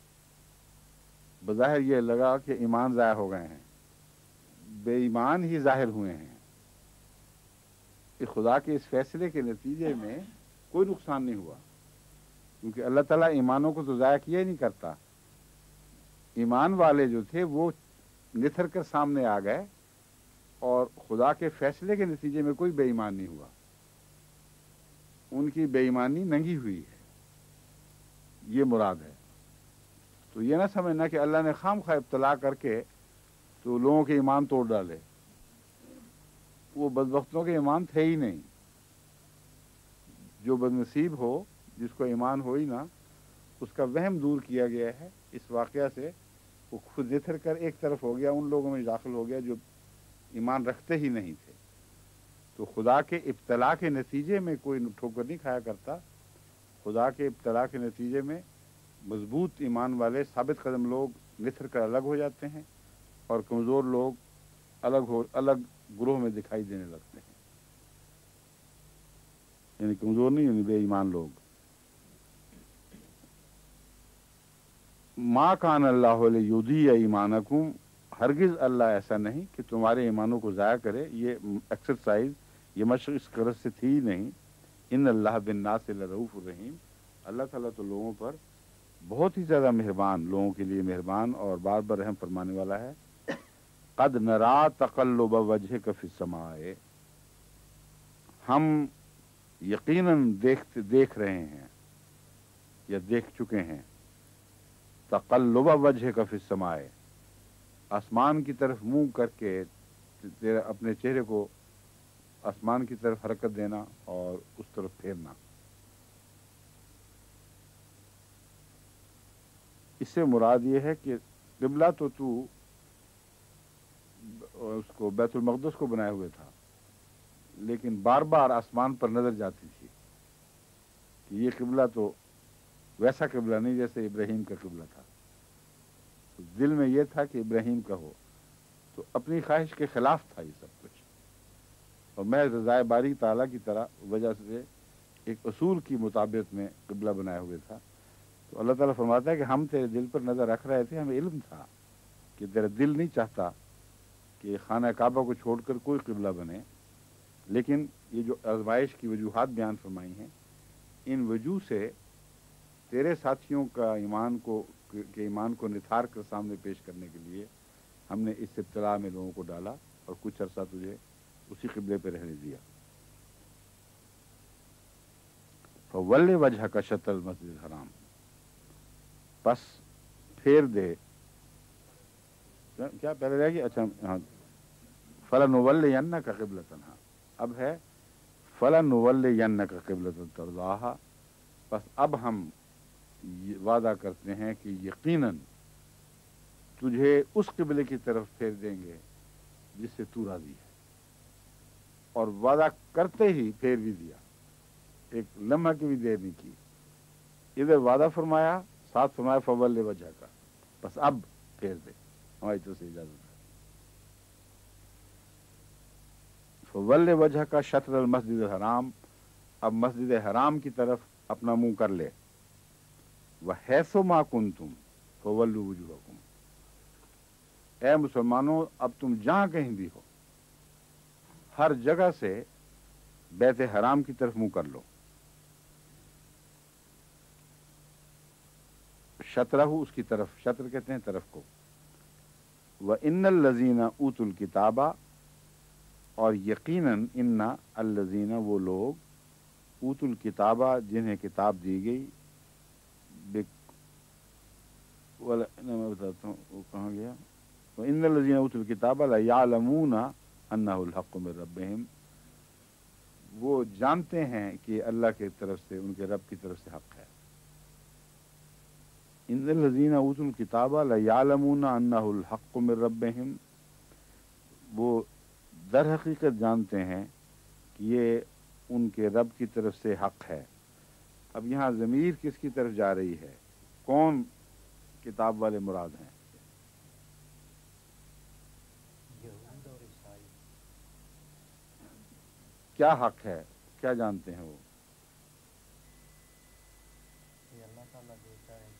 بظاہر یہ لگا کہ ایمان ضائع ہو گئے ہیں، بے ایمان ہی ظاہر ہوئے ہیں۔ کہ خدا کے اس فیصلے کے نتیجے میں کوئی نقصان نہیں ہوا، کیونکہ اللہ تعالیٰ ایمانوں کو تو ضائع کیا ہی نہیں کرتا۔ ایمان والے جو تھے وہ نتھر کر سامنے آ گئے اور خدا کے فیصلے کے نتیجے میں کوئی بے ایمان نہیں ہوا، ان کی بے ایمانی ننگی ہوئی ہے، یہ مراد ہے۔ تو یہ نہ سمجھنا کہ اللہ نے خام خواہ ابتلا کر کے تو لوگوں کے ایمان توڑ ڈالے، وہ بدبختوں کے ایمان تھے ہی نہیں۔ جو بد نصیب ہو، جس کو ایمان ہو ہی نہ، اس کا وہم دور کیا گیا ہے اس واقعہ سے، وہ خود نتھر کر ایک طرف ہو گیا، ان لوگوں میں داخل ہو گیا جو ایمان رکھتے ہی نہیں تھے۔ تو خدا کے ابتلا کے نتیجے میں کوئی ٹھوکر نہیں کھایا کرتا، خدا کے ابتلا کے نتیجے میں مضبوط ایمان والے ثابت قدم لوگ نتھر کر الگ ہو جاتے ہیں اور کمزور لوگ الگ گروہ میں دکھائی دینے لگتے ہیں، یعنی کمزور نہیں، یعنی بے ایمان لوگ۔ ما کان اللہ لیضیع ایمانکم، ہرگز اللہ ایسا نہیں کہ تمہارے ایمانوں کو ضائع کرے۔ یہ ایکسرسائز، یہ مشق اس غرض سے تھی ہی نہیں۔ ان اللہ بالناس لرؤوف الرحیم، اللہ تعالیٰ تو لوگوں پر بہت ہی زیادہ مہربان، لوگوں کے لیے مہربان اور بار بار رحم فرمانے والا ہے۔ قد نرا تقلب وجہک فی السماء، ہم یقیناً دیکھ رہے ہیں یا دیکھ چکے ہیں، تقلب وجہک فی السماء، آسمان کی طرف منہ کر کے تیرا اپنے چہرے کو آسمان کی طرف حرکت دینا اور اس طرف پھیرنا۔ اس سے مراد یہ ہے کہ قبلہ تو اس کو بیت المقدس کو بنائے ہوئے تھا، لیکن بار بار آسمان پر نظر جاتی تھی کہ یہ قبلہ تو ویسا قبلہ نہیں جیسے ابراہیم کا قبلہ تھا۔ تو دل میں یہ تھا کہ ابراہیم کا ہو، تو اپنی خواہش کے خلاف تھا یہ سب کچھ، اور محض رضائے باری تعالیٰ کی طرح وجہ سے ایک اصول کی مطابق میں قبلہ بنائے ہوئے تھا۔ تو اللہ تعالیٰ فرماتا ہے کہ ہم تیرے دل پر نظر رکھ رہے تھے، ہمیں علم تھا کہ تیرا دل نہیں چاہتا کہ خانہ کعبہ کو چھوڑ کر کوئی قبلہ بنے، لیکن یہ جو آزمائش کی وجوہات بیان فرمائی ہیں، ان وجوہ سے تیرے ساتھیوں کا ایمان کو نتھار کر سامنے پیش کرنے کے لیے ہم نے اس ابتلا میں لوگوں کو ڈالا اور کچھ عرصہ تجھے اسی قبلے پہ رہنے دیا۔ فَوَلِّ وَجْهَكَ شَطْرَ الْمَسْجِدِ الْحَرَامِ، پس پھیر دے، کیا پہلے رہ گیا؟ اچھا ہاں، فَلَنُوَلِّيَنَّكَ قِبْلَةً، ہاں اب ہے فَلَنُوَلِّيَنَّكَ قِبْلَةً تَرْضَاهَا، بس اب ہم وعدہ کرتے ہیں کہ یقیناً تجھے اس قبلے کی طرف پھیر دیں گے جس سے تو راضی ہے، اور وعدہ کرتے ہی پھیر بھی دیا، ایک لمحہ کی بھی دیر نہیں کی، ادھر وعدہ فرمایا، ساتھ فرمایا فول وجہ کا، بس اب پھیر دے، ہماری طرف سے اجازت ہے۔ فول وجہ کا شطر المسجد الحرام، اب مسجد حرام کی طرف اپنا منہ کر لے۔ وَحَيْثُ مَا كُنْتُمْ فَوَلُّوا وُجُوهَكُمْ، اے مسلمانوں اب تم جہاں کہیں بھی ہو، ہر جگہ سے بیت حرام کی طرف منہ کر لو۔ شطرہ، اس کی طرف، شطر کہتے ہیں طرف کو۔ وَإِنَّ الَّذِينَ أُوتُوا الْكِتَابَ، اور یقیناً ان الذین، وہ لوگ، اوتوا الکتابہ، جنہیں کتاب دی گئی، میں بتاتا ہوں وہ کہاں گیا، وَإِنَّ الَّذِينَ أُوتُوا الْكِتَابَ لَيَعْلَمُونَ أَنَّهُ الْحَقُّ مِنْ رَبِّهِمْ، وہ جانتے ہیں کہ اللہ کی طرف سے، ان کے رب کی طرف سے حق ہے۔ إِنَّ الَّذِينَ أُوتُوا الْكِتَابَ لَيَعْلَمُونَ أَنَّهُ الْحَقُّ مِنْ رَبِّهِمْ، وہ در حقیقت جانتے ہیں کہ یہ ان کے رب کی طرف سے حق ہے۔ اب یہاں ضمیر کس کی طرف جا رہی ہے؟ کون کتاب والے مراد ہیں؟ یہود اور عیسائی. کیا حق ہے، کیا جانتے ہیں وہ؟ یہ اللہ تعالیٰ دیتا ہے.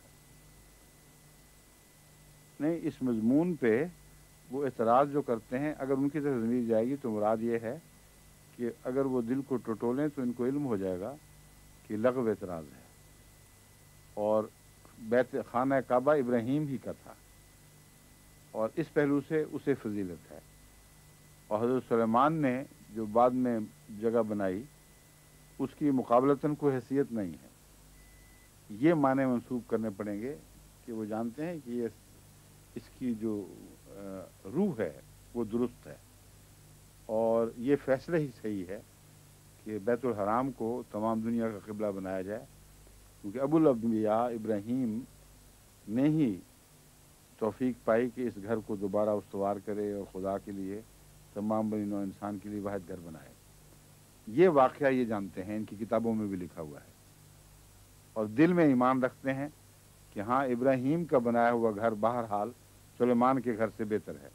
نہیں، اس مضمون پہ وہ اعتراض جو کرتے ہیں، اگر ان کی طرف ضمیر جائے گی تو مراد یہ ہے کہ اگر وہ دل کو ٹٹولیں تو ان کو علم ہو جائے گا کہ لغو اعتراض ہے، اور بیت خانہ کعبہ ابراہیم ہی کا تھا، اور اس پہلو سے اسے فضیلت ہے، اور حضرت سلیمان نے جو بعد میں جگہ بنائی اس کی مقابلتاً کوئی حیثیت نہیں ہے. یہ معنی منسوب کرنے پڑیں گے کہ وہ جانتے ہیں کہ یہ اس کی جو روح ہے وہ درست ہے، اور یہ فیصلہ ہی صحیح ہے کہ بیت الحرام کو تمام دنیا کا قبلہ بنایا جائے، کیونکہ ابو الانبیاء ابراہیم نے ہی توفیق پائی کہ اس گھر کو دوبارہ استوار کرے اور خدا کے لیے، تمام بنی نوع انسان کے لیے واحد گھر بنائے. یہ واقعہ یہ جانتے ہیں، ان کی کتابوں میں بھی لکھا ہوا ہے، اور دل میں ایمان رکھتے ہیں کہ ہاں ابراہیم کا بنایا ہوا گھر بہرحال سلیمان کے گھر سے بہتر ہے.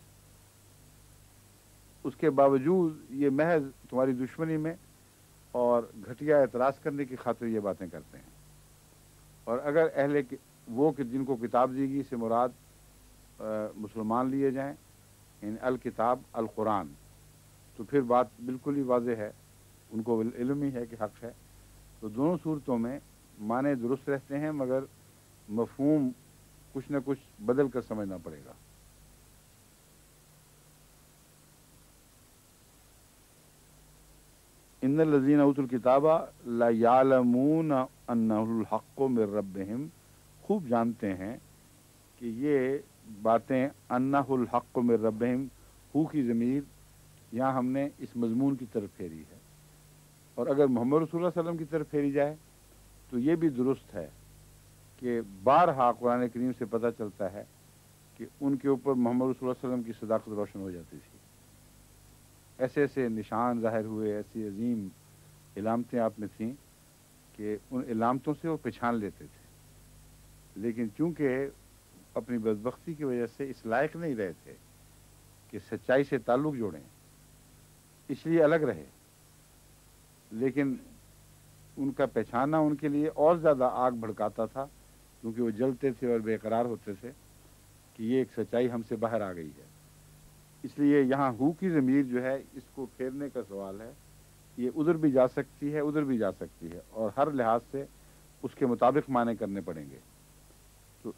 اس کے باوجود یہ محض تمہاری دشمنی میں اور گھٹیا اعتراض کرنے کی خاطر یہ باتیں کرتے ہیں. اور اگر وہ کہ جن کو کتاب دی گئی سے مراد مسلمان لیے جائیں، یعنی الکتاب القرآن، تو پھر بات بالکل ہی واضح ہے، ان کو علم ہی ہے کہ حق ہے. تو دونوں صورتوں میں معنی درست رہتے ہیں، مگر مفہوم کچھ نہ کچھ بدل کر سمجھنا پڑے گا. ان الذین اوتوا الکتاب لا یعلمون انہ الحق من ربہم، خوب جانتے ہیں کہ یہ باتیں انہ الحق من ربہم، ہو کی ضمیر یہاں ہم نے اس مضمون کی طرف پھیری ہے، اور اگر محمد رسول اللہ صلی اللہ علیہ وسلم کی طرف پھیری جائے تو یہ بھی درست ہے کہ بارہا قرآن کریم سے پتہ چلتا ہے کہ ان کے اوپر محمد رسول اللہ صلی اللہ علیہ وسلم کی صداقت روشن ہو جاتی تھی. ایسے ایسے نشان ظاہر ہوئے، ایسی عظیم علامتیں آپ میں تھیں کہ ان علامتوں سے وہ پہچان لیتے تھے، لیکن چونکہ اپنی بدبختی کی وجہ سے اس لائق نہیں رہے تھے کہ سچائی سے تعلق جوڑیں، اس لیے الگ رہے. لیکن ان کا پہچاننا ان کے لیے اور زیادہ آگ بھڑکاتا تھا، کیونکہ وہ جلتے تھے اور بے قرار ہوتے تھے کہ یہ ایک سچائی ہم سے باہر آ گئی ہے. اس لیے یہاں ہو کی ضمیر جو ہے اس کو پھیرنے کا سوال ہے، یہ ادھر بھی جا سکتی ہے ادھر بھی جا سکتی ہے، اور ہر لحاظ سے اس کے مطابق معنی کرنے پڑیں گے. تو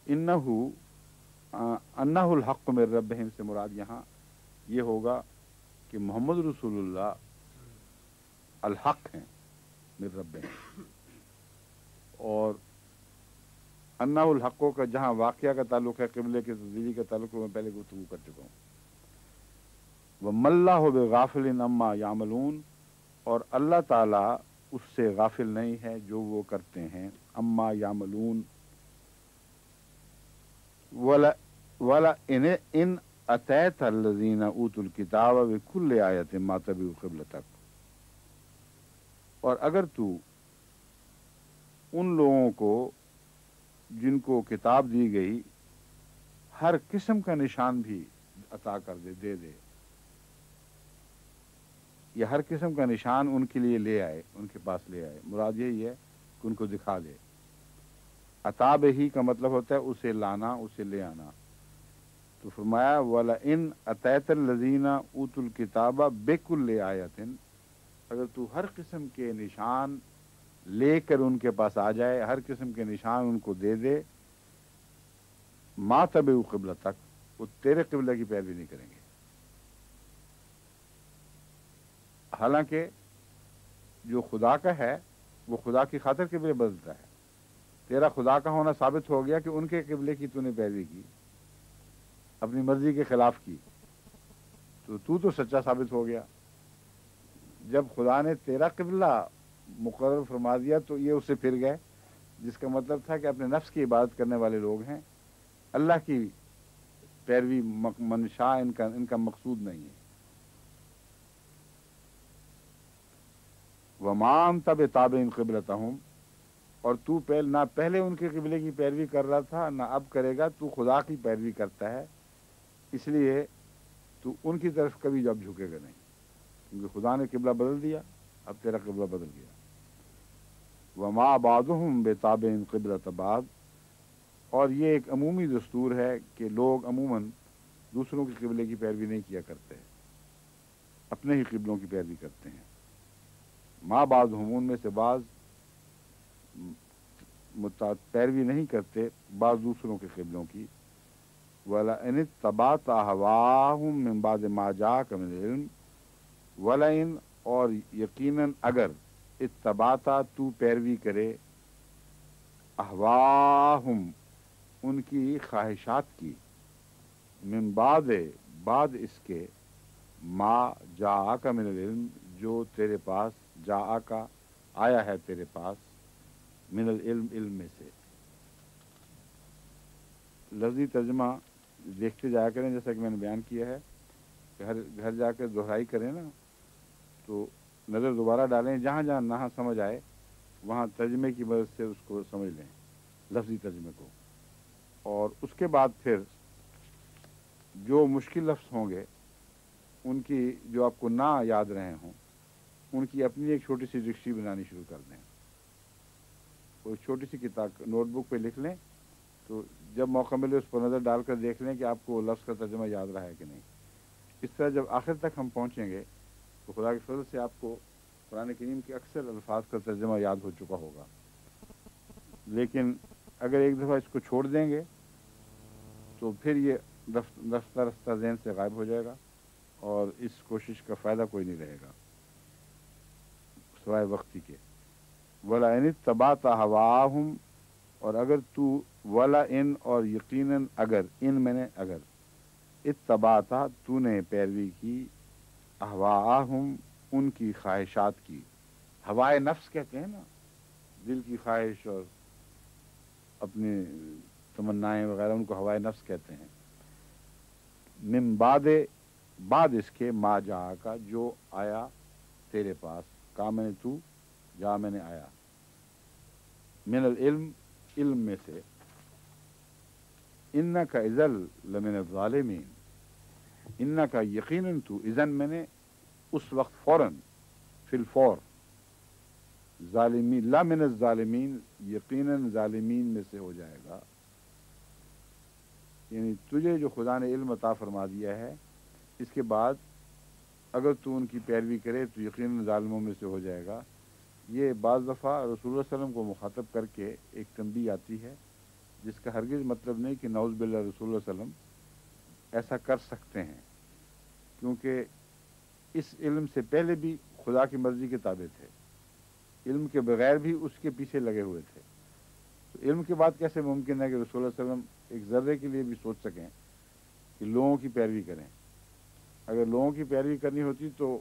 انہ الحق من ربہم سے مراد یہاں یہ ہوگا کہ محمد رسول اللہ الحق ہیں من ربہم، اور انہ الحقوں کا جہاں واقعہ کا تعلق ہے، قبلے کے تبدیلی کا تعلق ہے، میں پہلے گفتگو کر چکا ہوں. وَمَا اللَّهُ بِغَافِلٍ عَمَّا يَعْمَلُونَ، اور اللہ تعالیٰ اس سے غافل نہیں ہے جو وہ کرتے ہیں. اما یعملون، وَلَئِنْ أَتَيْتَ الَّذِينَ أُوتُوا الْكِتَابَ بِكُلِّ آیَةٍ مَا تَبِعُوا قِبْلَتَكَ، اور اگر تو ان لوگوں کو جن کو کتاب دی گئی ہر قسم کا نشان بھی عطا کر دے دے، یہ ہر قسم کا نشان ان کے لیے لے آئے، ان کے پاس لے آئے، مراد یہی ہے کہ ان کو دکھا دے. عطا ہی کا مطلب ہوتا ہے اسے لانا، اسے لے آنا. تو فرمایا وَلَئِنْ أَتَيْتَ الَّذِينَ أُوتُوا الْكِتَابَ بِكُلِّ آیَةٍ، اگر تو ہر قسم کے نشان لے کر ان کے پاس آ جائے، ہر قسم کے نشان ان کو دے دے، مَا تَبِعُوا قِبْلَتَكَ، وہ تیرے قبلہ کی پیروی نہیں کریں گے. حالانکہ جو خدا کا ہے وہ خدا کی خاطر قبلے بدلتا ہے. تیرا خدا کا ہونا ثابت ہو گیا کہ ان کے قبلے کی تو نے پیروی کی، اپنی مرضی کے خلاف کی، تو سچا ثابت ہو گیا. جب خدا نے تیرا قبلہ مقرر فرما دیا تو یہ اس سے پھر گئے، جس کا مطلب تھا کہ اپنے نفس کی عبادت کرنے والے لوگ ہیں، اللہ کی پیروی منشا ان کا مقصود نہیں ہے. وَمَا أَنْتَ بِتَابِعٍ قِبْلَتَهُمْ، اور تو نہ پہلے ان کے قبلے کی پیروی کر رہا تھا نہ اب کرے گا، تو خدا کی پیروی کرتا ہے، اس لیے تو ان کی طرف کبھی جب جھکے گا نہیں، کیونکہ خدا نے قبلہ بدل دیا، اب تیرا قبلہ بدل گیا۔ وما بعضهم بتابع قبلۃ بعض، اور یہ ایک عمومی دستور ہے کہ لوگ عموماً دوسروں کے قبلے کی پیروی نہیں کیا کرتے، اپنے ہی قبلوں کی پیروی کرتے ہیں۔ ما بعضهم، ان میں سے بعض پیروی نہیں کرتے بعض دوسروں کے قبلوں کی۔ وَلَئِنِ اتَّبَعْتَ أَهْوَاءَهُم مِّن بَعْدِ مَا جَاءَكَ مِنَ الْعِلْمِ، وَلَئِن، اور یقیناً اگر، اتبعتا تو پیروی کرے، احواہم ان کی خواہشات کی، من بعد اس کے، ما جاءک من العلم جو تیرے پاس، جاءک آیا ہے تیرے پاس، من العلم علم میں سے۔ لفظی ترجمہ دیکھتے جایا کریں، جیسا کہ میں نے بیان کیا ہے کہ ہر گھر جا کے دہرائی کریں نا، تو نظر دوبارہ ڈالیں، جہاں جہاں نہ سمجھ آئے وہاں ترجمے کی مدد سے اس کو سمجھ لیں، لفظی ترجمے کو، اور اس کے بعد پھر جو مشکل لفظ ہوں گے ان کی، جو آپ کو نہ یاد رہے ہوں، ان کی اپنی ایک چھوٹی سی ڈکشنری بنانی شروع کر دیں، کوئی چھوٹی سی کتاب نوٹ بک پہ لکھ لیں، تو جب موقع ملے اس پر نظر ڈال کر دیکھ لیں کہ آپ کو لفظ کا ترجمہ یاد رہا ہے کہ نہیں۔ اس طرح جب آخر تک ہم پہنچیں گے تو خدا کے فضل سے آپ کو قرآن کریم کے اکثر الفاظ کا ترجمہ یاد ہو چکا ہوگا، لیکن اگر ایک دفعہ اس کو چھوڑ دیں گے تو پھر یہ رفتہ رفتہ ذہن سے غائب ہو جائے گا، اور اس کوشش کا فائدہ کوئی نہیں رہے گا سوائے وقتی کے۔ وَلَئِنِ اتَّبَعْتَ أَهْوَاءَهُمْ، اور اگر تو، وَلَئِن اور یقیناً اگر، ان میں نے اگر، اتبعتا تو نے پیروی کی، احواءہم ان کی خواہشات کی، ہوائے نفس کہتے ہیں نا، دل کی خواہش اور اپنی تمنائیں وغیرہ، ان کو ہوائے نفس کہتے ہیں۔ من بعد اس کے، ما جا کا جو آیا تیرے پاس، کہا میں نے تو، جا میں نے آیا، من العلم علم میں سے، انک اذا لمن الظالمین، انک یقیناً تو، اذن میں نے اس وقت، فوراً، فی الفور، ظالمین، لا من الظالمین یقیناً ظالمین میں سے ہو جائے گا، یعنی تجھے جو خدا نے علم عطا فرما دیا ہے، اس کے بعد اگر تو ان کی پیروی کرے تو یقیناً ظالموں میں سے ہو جائے گا۔ یہ بعض دفعہ رسول اللہ صلی اللہ علیہ وسلم کو مخاطب کر کے ایک تنبیہ آتی ہے، جس کا ہرگز مطلب نہیں کہ نعوذ باللہ رسول اللہ صلی اللہ علیہ وسلم ایسا کر سکتے ہیں، کیونکہ اس علم سے پہلے بھی خدا کی مرضی کے تابع تھے، علم کے بغیر بھی اس کے پیچھے لگے ہوئے تھے، تو علم کے بعد کیسے ممکن ہے کہ رسول اللہ صلی اللہ علیہ وسلم ایک ذرے کے لیے بھی سوچ سکیں کہ لوگوں کی پیروی کریں؟ اگر لوگوں کی پیروی کرنی ہوتی تو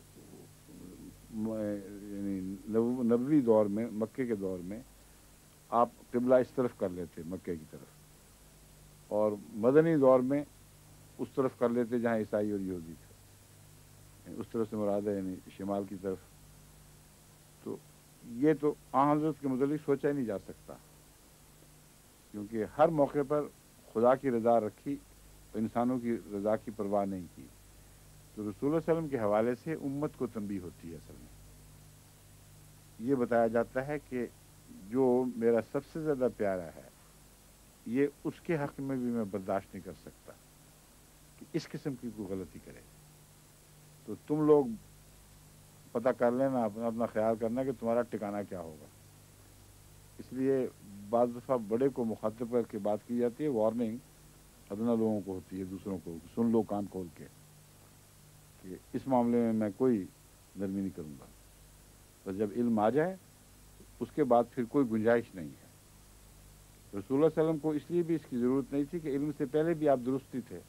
یعنی نبوی دور میں، مکے کے دور میں آپ قبلہ اس طرف کر لیتے، مکے کی طرف، اور مدنی دور میں اس طرف کر لیتے جہاں عیسائی اور یہودی تھے، اس طرف سے مراد ہے یعنی شمال کی طرف۔ تو یہ تو آن حضرت کے متعلق سوچا ہی نہیں جا سکتا، کیونکہ ہر موقع پر خدا کی رضا رکھی، انسانوں کی رضا کی پرواہ نہیں کی۔ تو رسول اللہ صلی اللہ علیہ وسلم کے حوالے سے امت کو تنبیہ ہوتی ہے، اصل میں یہ بتایا جاتا ہے کہ جو میرا سب سے زیادہ پیارا ہے، یہ اس کے حق میں بھی میں برداشت نہیں کر سکتا کہ اس قسم کی کوئی غلطی کرے۔ تو تم لوگ پتہ کر لینا، اپنا خیال کرنا کہ تمہارا ٹھکانہ کیا ہوگا۔ اس لیے بعض دفعہ بڑے کو مخاطب کر کے بات کی جاتی ہے، وارننگ ادنا لوگوں کو ہوتی ہے، دوسروں کو، سن لو کان کھول کے کہ اس معاملے میں کوئی نرمی نہیں کروں گا، بس جب علم آ جائے اس کے بعد پھر کوئی گنجائش نہیں ہے۔ رسول اللہ صلی اللہ علیہ وسلم کو اس لیے بھی اس کی ضرورت نہیں تھی کہ علم سے پہلے بھی آپ درستی تھے،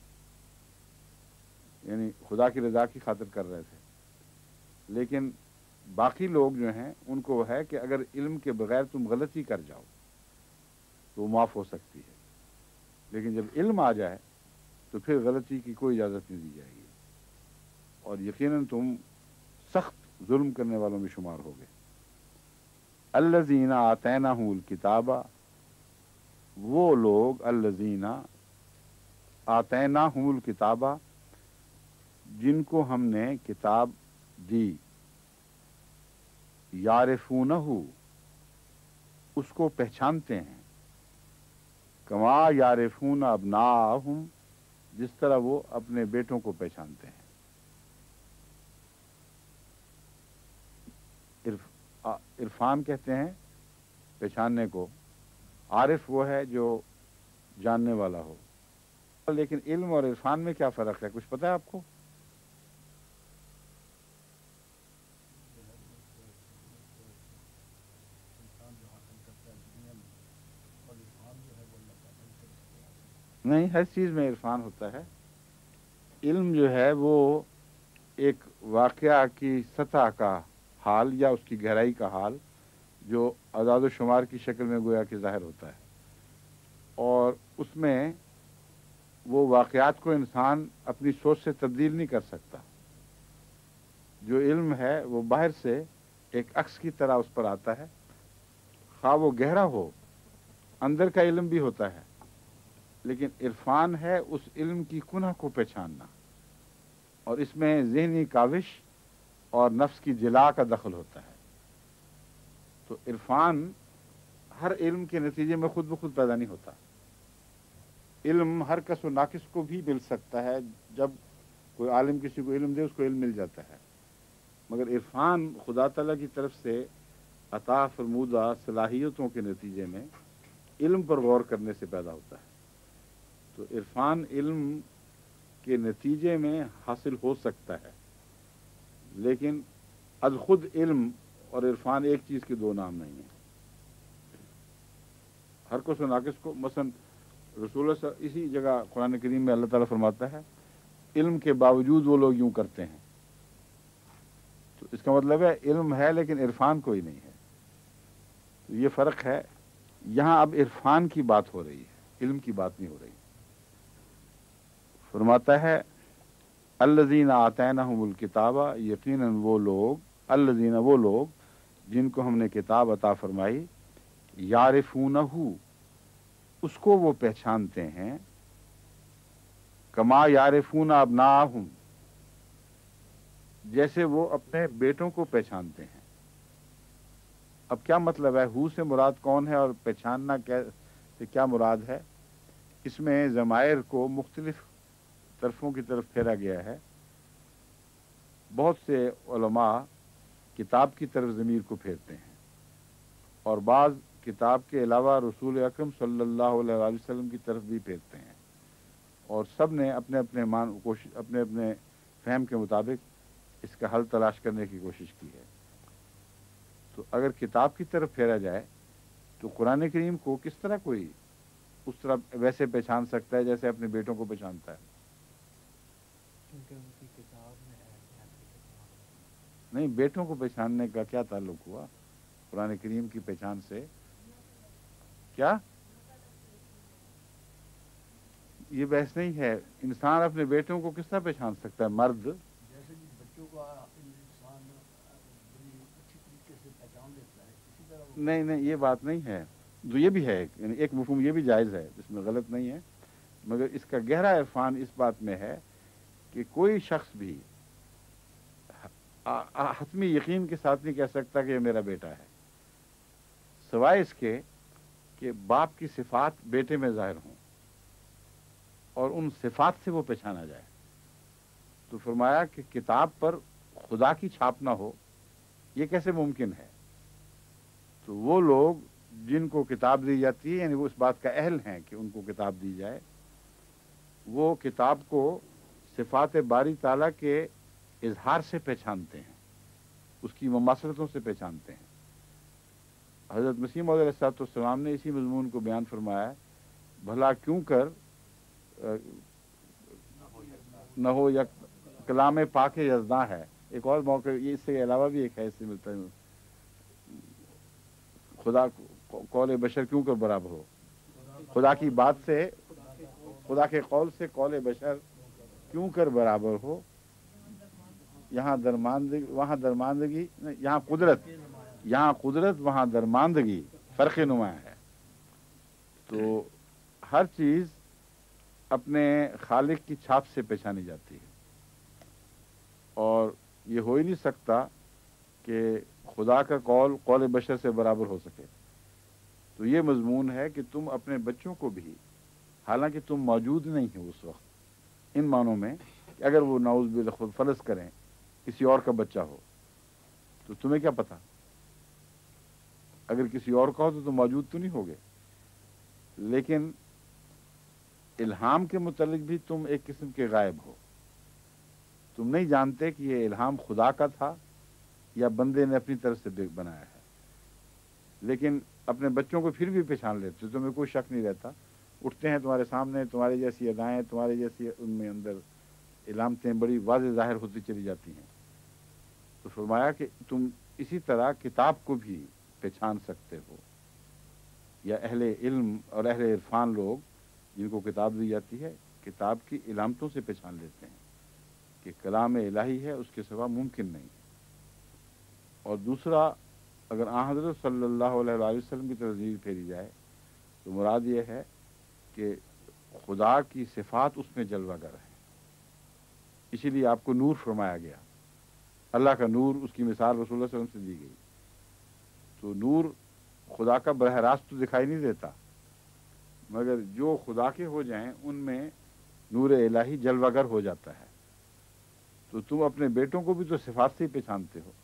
یعنی خدا کی رضا کی خاطر کر رہے تھے، لیکن باقی لوگ جو ہیں ان کو ہے کہ اگر علم کے بغیر تم غلطی کر جاؤ تو وہ معاف ہو سکتی ہے، لیکن جب علم آ جائے تو پھر غلطی کی کوئی اجازت نہیں دی جائے گی، اور یقیناً تم سخت ظلم کرنے والوں میں شمار ہوگے۔ الذین آتیناہم الکتاب، وہ لوگ الذین آتیناہم الکتاب جن کو ہم نے کتاب دی، یعرفونہ، اس کو پہچانتے ہیں، کما یعرفون ابناءہم، جس طرح وہ اپنے بیٹوں کو پہچانتے ہیں۔ عرفان کہتے ہیں پہچاننے کو، عارف وہ ہے جو جاننے والا ہو۔ لیکن علم اور عرفان میں کیا فرق ہے، کچھ پتہ ہے آپ کو؟ نہیں، ہر چیز میں عرفان ہوتا ہے۔ علم جو ہے وہ ایک واقعہ کی سطح کا حال یا اس کی گہرائی کا حال جو اعداد و شمار کی شکل میں گویا کہ ظاہر ہوتا ہے، اور اس میں وہ واقعات کو انسان اپنی سوچ سے تبدیل نہیں کر سکتا۔ جو علم ہے وہ باہر سے ایک عکس کی طرح اس پر آتا ہے، خواہ وہ گہرا ہو، اندر کا علم بھی ہوتا ہے، لیکن عرفان ہے اس علم کی کنہ کو پہچاننا، اور اس میں ذہنی کاوش اور نفس کی جلا کا دخل ہوتا ہے۔ تو عرفان ہر علم کے نتیجے میں خود بخود پیدا نہیں ہوتا۔ علم ہر کس و ناقص کو بھی مل سکتا ہے، جب کوئی عالم کسی کو علم دے اس کو علم مل جاتا ہے، مگر عرفان خدا تعالیٰ کی طرف سے عطا فرمودہ صلاحیتوں کے نتیجے میں علم پر غور کرنے سے پیدا ہوتا ہے۔ تو عرفان علم کے نتیجے میں حاصل ہو سکتا ہے، لیکن از خود علم اور عرفان ایک چیز کے دو نام نہیں ہیں۔ ہر کس و ناقص کو، مثلا رسول اللہ اسی جگہ قرآن کریم میں اللہ تعالیٰ فرماتا ہے علم کے باوجود وہ لوگ یوں کرتے ہیں، تو اس کا مطلب ہے علم ہے لیکن عرفان کوئی نہیں ہے۔ تو یہ فرق ہے، یہاں اب عرفان کی بات ہو رہی ہے، علم کی بات نہیں ہو رہی۔ فرماتا ہے الذین آتیناہم الکتاب، یقیناً وہ لوگ، الذین وہ لوگ جن کو ہم نے کتاب عطا فرمائی، یعرفونہ، اس کو وہ پہچانتے ہیں، کما یعرفون ابناءہم، جیسے وہ اپنے بیٹوں کو پہچانتے ہیں۔ اب کیا مطلب ہے، ہو سے مراد کون ہے اور پہچاننا سے کیا مراد ہے؟ اس میں ضمائر کو مختلف طرفوں کی طرف پھیرا گیا ہے۔ بہت سے علماء کتاب کی طرف ضمیر کو پھیرتے ہیں، اور بعض کتاب کے علاوہ رسول اکرم صلی اللہ علیہ وسلم کی طرف بھی پھیرتے ہیں، اور سب نے اپنے اپنے فہم کے مطابق اس کا حل تلاش کرنے کی کوشش کی ہے۔ تو اگر کتاب کی طرف پھیرا جائے تو قرآن کریم کو کس طرح کوئی اس طرح ویسے پہچان سکتا ہے جیسے اپنے بیٹوں کو پہچانتا ہے؟ کیونکہ ان کی کتاب میں ہے کہ ایسی کتاب نہیں، بیٹوں کو پہچاننے کا کیا تعلق ہوا قرآن کریم کی پہچان سے؟ کیا یہ بحث نہیں ہے، انسان اپنے بیٹوں کو کس طرح پہچان سکتا ہے؟ مرد جیسے کہ بچوں کو انسان بڑی اچھی طریقے سے پہچان لیتا ہے، اسی طرح نہیں، یہ بات نہیں ہے، جو یہ بھی ہے، یعنی ایک مفہوم یہ بھی جائز ہے، اس میں غلط نہیں ہے، مگر اس کا گہرا عرفان اس بات میں ہے کہ کوئی شخص بھی حتمی یقین کے ساتھ نہیں کہہ سکتا کہ یہ میرا بیٹا ہے، سوائے اس کے کہ باپ کی صفات بیٹے میں ظاہر ہوں اور ان صفات سے وہ پہچانا جائے۔ تو فرمایا کہ کتاب پر خدا کی چھاپ نہ ہو، یہ کیسے ممکن ہے؟ تو وہ لوگ جن کو کتاب دی جاتی ہے، یعنی وہ اس بات کا اہل ہیں کہ ان کو کتاب دی جائے، وہ کتاب کو صفات باری تعالیٰ کے اظہار سے پہچانتے ہیں، اس کی مماثلتوں سے پہچانتے ہیں۔ حضرت مسیح موعود علیہ السلام نے اسی مضمون کو بیان فرمایا، بھلا کیوں کر نہ ہو یا کلام پاک یزداں ہے۔ ایک اور موقع یہ اس سے علاوہ بھی ایک ہے، اس سے ملتا ہے، خدا قول بشر کیوں کر برابر ہو، خدا کی بات سے، خدا کے قول سے قول بشر کیوں کر برابر ہو، یہاں درماندگی، وہاں درماندگی، یہاں قدرت، یہاں قدرت وہاں درماندگی فرق نمایاں ہے. تو ہر چیز اپنے خالق کی چھاپ سے پہچانی جاتی ہے، اور یہ ہو ہی نہیں سکتا کہ خدا کا قول قول بشر سے برابر ہو سکے. تو یہ مضمون ہے کہ تم اپنے بچوں کو بھی، حالانکہ تم موجود نہیں ہو اس وقت، ان معنوں میں کہ اگر وہ نعوذ باللہ خود فرض کریں کسی اور کا بچہ ہو تو تمہیں کیا پتا؟ اگر کسی اور کا ہو تو تم موجود تو نہیں ہوگے، لیکن الہام کے متعلق بھی تم ایک قسم کے غائب ہو. تم نہیں جانتے کہ یہ الہام خدا کا تھا یا بندے نے اپنی طرف سے بنایا ہے، لیکن اپنے بچوں کو پھر بھی پہچان لیتے، تمہیں کوئی شک نہیں رہتا. اٹھتے ہیں تمہارے سامنے، تمہاری جیسی ادائیں، تمہاری جیسی ان میں اندر علامتیں بڑی واضح ظاہر ہوتی چلی جاتی ہیں. تو فرمایا کہ تم اسی طرح کتاب کو بھی پہچان سکتے ہو، یا اہل علم اور اہل عرفان لوگ جن کو کتاب دی جاتی ہے کتاب کی علامتوں سے پہچان لیتے ہیں کہ کلام الہی ہے، اس کے سوا ممکن نہیں. اور دوسرا، اگر آن حضرت صلی اللہ علیہ وآلہ وسلم کی طرف ضمیر پھیری جائے تو مراد یہ ہے کہ خدا کی صفات اس میں جلوہ گر ہے. اسی لیے آپ کو نور فرمایا گیا. اللہ کا نور، اس کی مثال رسول اللہ صلی اللہ علیہ وسلم سے دی گئی. تو نور خدا کا براہ راست تو دکھائی نہیں دیتا، مگر جو خدا کے ہو جائیں ان میں نور الہی جلوہ گر ہو جاتا ہے. تو تم اپنے بیٹوں کو بھی تو صفات سے ہی پہچانتے ہو،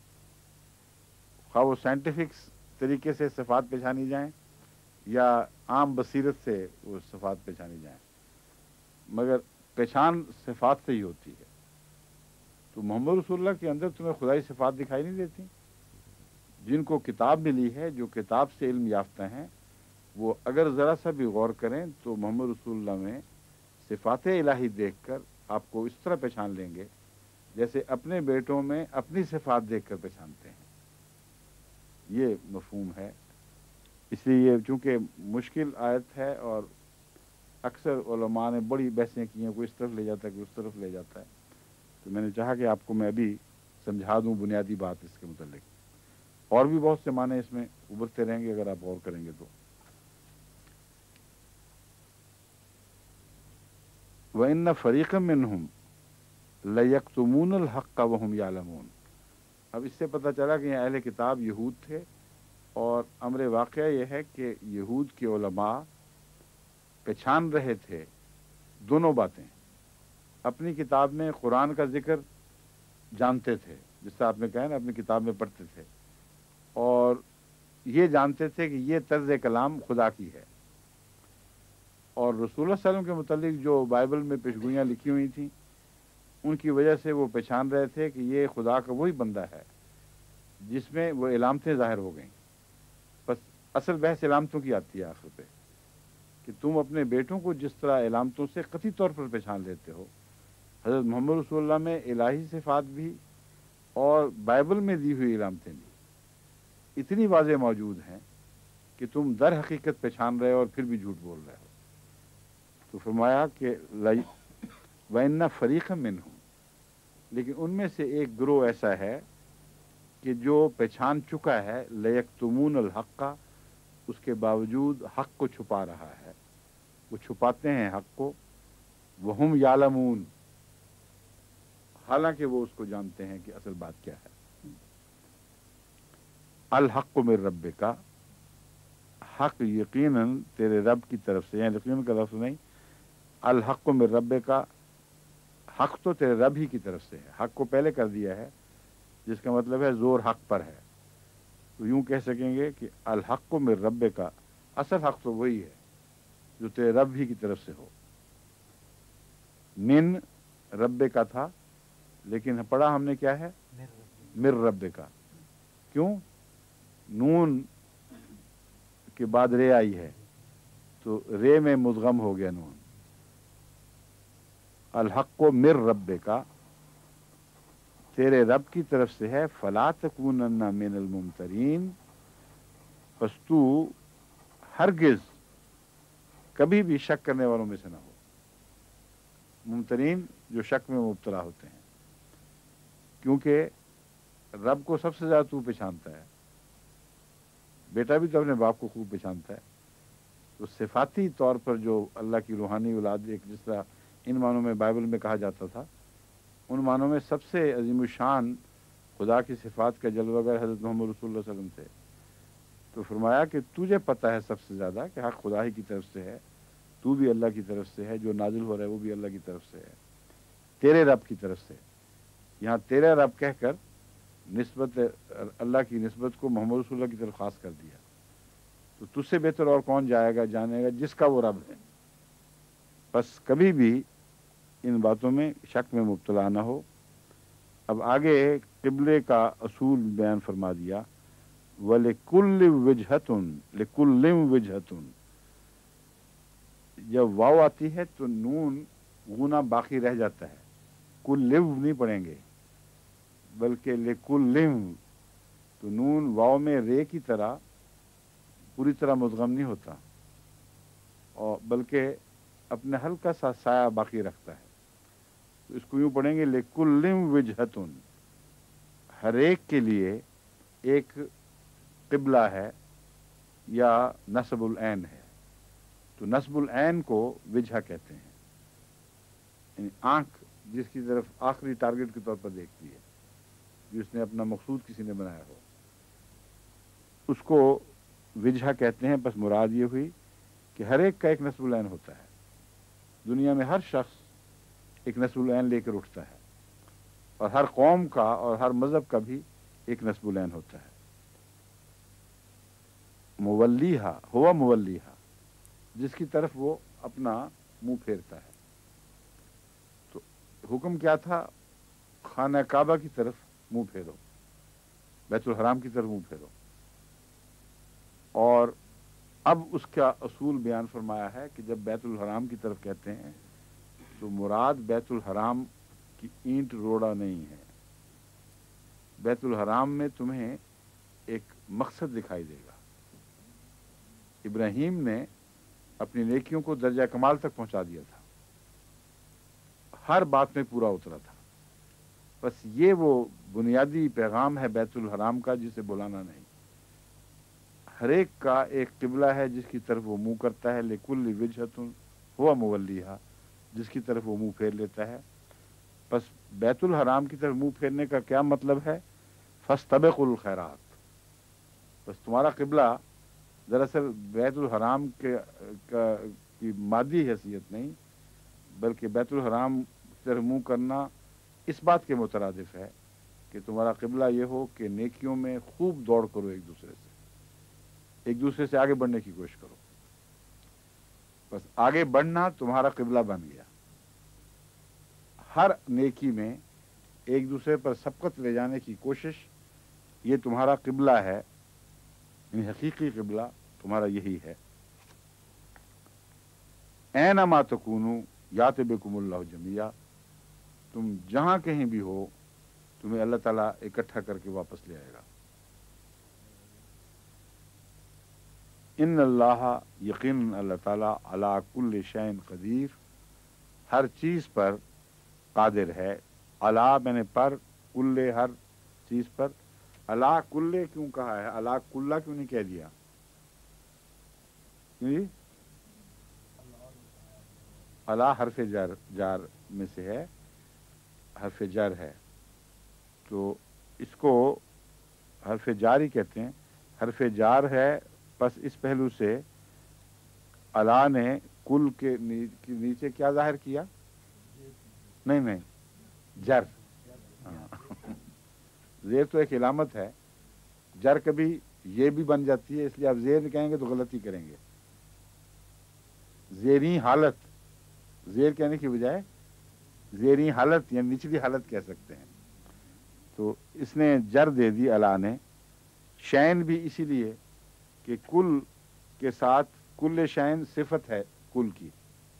خواہ وہ سائنٹیفک طریقے سے صفات پہچانی جائیں یا عام بصیرت سے وہ صفات پہچانی جائیں، مگر پہچان صفات سے ہی ہوتی ہے. تو محمد رسول اللہ کے اندر تمہیں خدائی صفات دکھائی نہیں دیتی؟ جن کو کتاب ملی ہے، جو کتاب سے علم یافتہ ہیں، وہ اگر ذرا سا بھی غور کریں تو محمد رسول اللہ میں صفات الہی دیکھ کر آپ کو اس طرح پہچان لیں گے جیسے اپنے بیٹوں میں اپنی صفات دیکھ کر پہچانتے ہیں. یہ مفہوم ہے. اس لیے چونکہ مشکل آیت ہے اور اکثر علماء نے بڑی بحثیں کی ہیں، کوئی اس طرف لے جاتا ہے کوئی اس طرف لے جاتا ہے، تو میں نے چاہا کہ آپ کو میں ابھی سمجھا دوں بنیادی بات اس کے متعلق. اور بھی بہت سے معنی اس میں ابھرتے رہیں گے اگر آپ غور کریں گے تو. وَإِنَّ فَرِيقًا مِّنْهُمْ لَيَكْتُمُونَ الْحَقَّ وَهُمْ يَعْلَمُونَ. اب اس سے پتہ چلا کہ یہ اہل کتاب یہود تھے، اور امر واقعہ یہ ہے کہ یہود کے علماء پہچان رہے تھے دونوں باتیں. اپنی کتاب میں قرآن کا ذکر جانتے تھے، جس سے آپ نے کہا نا اپنی کتاب میں پڑھتے تھے، اور یہ جانتے تھے کہ یہ طرز کلام خدا کی ہے. اور رسول اللہ صلی اللہ علیہ وسلم کے متعلق جو بائبل میں پیشگوئیاں لکھی ہوئی تھیں ان کی وجہ سے وہ پہچان رہے تھے کہ یہ خدا کا وہی بندہ ہے جس میں وہ علامتیں ظاہر ہو گئیں. بس اصل بحث علامتوں کی آتی ہے آخر پہ، کہ تم اپنے بیٹوں کو جس طرح علامتوں سے قطعی طور پر پہچان لیتے ہو، حضرت محمد رسول اللہ میں الہی صفات بھی اور بائبل میں دی ہوئی علامتیں بھی اتنی واضح موجود ہیں کہ تم در حقیقت پہچان رہے ہو اور پھر بھی جھوٹ بول رہے ہو. تو فرمایا کہ وَإِنَّ فَرِيقًا مِّنْهُمْ، لیکن ان میں سے ایک گروہ ایسا ہے کہ جو پہچان چکا ہے لَيَكْتُمُونَ الْحَقَّ، اس کے باوجود حق کو چھپا رہا ہے. وہ چھپاتے ہیں حق کو، وَهُمْ يَعْلَمُونَ، حالانکہ وہ اس کو جانتے ہیں کہ اصل بات کیا ہے. الحق من ربک، حق یقیناً تیرے رب کی طرف سے، یعنی یقیناً کا لفظ نہیں، الحق من ربک، حق تو تیرے رب ہی کی طرف سے ہے. حق کو پہلے کر دیا ہے جس کا مطلب ہے زور حق پر ہے. تو یوں کہہ سکیں گے کہ الحق من ربک، اصل حق تو وہی ہے جو تیرے رب ہی کی طرف سے ہو. من رب کا تھا لیکن پڑھا ہم نے کیا ہے مر رب کا. کیوں؟ نون کے بعد رے آئی ہے تو رے میں مدغم ہو گیا نون. الحق کو مر رب کا، تیرے رب کی طرف سے ہے. فلا تکونن من الممترین، پس تو ہرگز کبھی بھی شک کرنے والوں میں سے نہ ہو. ممترین جو شک میں مبتلا ہوتے ہیں، کیونکہ رب کو سب سے زیادہ تو پہچانتا ہے. بیٹا بھی تو اپنے باپ کو خوب پہچانتا ہے. تو صفاتی طور پر جو اللہ کی روحانی اولاد، ایک جس طرح ان معنوں میں بائبل میں کہا جاتا تھا، ان معنوں میں سب سے عظیم الشان خدا کی صفات کا جلوہ گر حضرت محمد رسول اللہ صلی اللہ علیہ وسلم تھے. تو فرمایا کہ تجھے پتہ ہے سب سے زیادہ کہ حق خدا ہی کی طرف سے ہے، تو بھی اللہ کی طرف سے ہے، جو نازل ہو رہا ہے وہ بھی اللہ کی طرف سے ہے، تیرے رب کی طرف سے. یہاں تیرا رب کہہ کر نسبت اللہ کی نسبت کو محمد رسول اللہ کی طرف خاص کر دیا. تو تجھ سے بہتر اور کون جائے گا جانے گا جس کا وہ رب ہے. بس کبھی بھی ان باتوں میں شک میں مبتلا نہ ہو. اب آگے قبلے کا اصول بیان فرما دیا. وَلِكُلِّ وِجْهَةٌ لِكُلِّ وِجْهَةٌ. جب واو آتی ہے تو نون غنہ باقی رہ جاتا ہے، کل نہیں پڑھیں گے بلکہ لِكُلِّ. تو نون واو میں رے کی طرح پوری طرح مدغم نہیں ہوتا، اور بلکہ اپنے ہلکا سا سایہ باقی رکھتا ہے. تو اس کو یوں پڑھیں گے لِكُلِّ وِجْهَةٌ. ہر ایک کے لیے ایک قبلہ ہے یا نصب العین ہے. تو نصب العین کو وجہ کہتے ہیں، یعنی آنکھ جس کی طرف آخری ٹارگٹ کے طور پر دیکھتی ہے، جس نے اپنا مقصود کسی نے بنایا ہو، اس کو وجہ کہتے ہیں. بس مراد یہ ہوئی کہ ہر ایک کا ایک نصب العین ہوتا ہے. دنیا میں ہر شخص ایک نصب العین لے کر اٹھتا ہے، اور ہر قوم کا اور ہر مذہب کا بھی ایک نصب العین ہوتا ہے. مولیہا ہوا مولیہا، جس کی طرف وہ اپنا منہ پھیرتا ہے. تو حکم کیا تھا؟ خانہ کعبہ کی طرف منہ پھیرو، بیت الحرام کی طرف منہ پھیرو. اور اب اس کا اصول بیان فرمایا ہے کہ جب بیت الحرام کی طرف کہتے ہیں تو مراد بیت الحرام کی اینٹ روڑا نہیں ہے. بیت الحرام میں تمہیں ایک مقصد دکھائی دے گا. ابراہیم نے اپنی نیکیوں کو درجہ کمال تک پہنچا دیا تھا، ہر بات میں پورا اترا تھا. بس یہ وہ بنیادی پیغام ہے بیت الحرام کا جسے بلانا نہیں. ہر ایک کا ایک قبلہ ہے جس کی طرف وہ منہ کرتا ہے. لِكُلِّ وِجْهَةٌ هُوَ مُوَلِّيهَا، جس کی طرف وہ منہ پھیر لیتا ہے. بس بیت الحرام کی طرف منہ پھیرنے کا کیا مطلب ہے؟ فَاسْتَبِقُوا الْخَيْرَاتِ. بس تمہارا قبلہ دراصل بیت الحرام کی مادی حیثیت نہیں، بلکہ بیت الحرام کی طرف منہ کرنا اس بات کے مترادف ہے کہ تمہارا قبلہ یہ ہو کہ نیکیوں میں خوب دوڑ کرو، ایک دوسرے سے آگے بڑھنے کی کوشش کرو. بس آگے بڑھنا تمہارا قبلہ بن گیا. ہر نیکی میں ایک دوسرے پر سبقت لے جانے کی کوشش، یہ تمہارا قبلہ ہے. یعنی حقیقی قبلہ تمہارا یہی ہے. اینما تکونوا یات بکم اللہ جمیعا. تم جہاں کہیں بھی ہو تمہیں اللہ تعالیٰ اکٹھا کر کے واپس لے آئے گا. ان اللہ، یقین اللہ تعالیٰ، علی کل شیء قدیر، ہر چیز پر قادر ہے. علی میں نے پر، کل ہر چیز پر. علی کل کیوں کہا ہے؟ علی کلہ کیوں نہیں کہہ دیا؟ کیوں جی؟ علی حرف جار میں سے ہے، حرف جر ہے، تو اس کو حرف جار ہی کہتے ہیں. حرف جار ہے، بس اس پہلو سے علی نے کل کے نیچے کیا ظاہر کیا؟ نہیں جر. زیر تو ایک علامت ہے، جر کبھی یہ بھی بن جاتی ہے، اس لیے آپ زیر کہیں گے تو غلطی کریں گے. زیریں حالت، زیر کہنے کی بجائے زیریں حالت یا نچلی حالت کہہ سکتے ہیں. تو اس نے جر دے دی علی نے. شین بھی اسی لیے کہ کل کے ساتھ کل شین صفت ہے کل کی،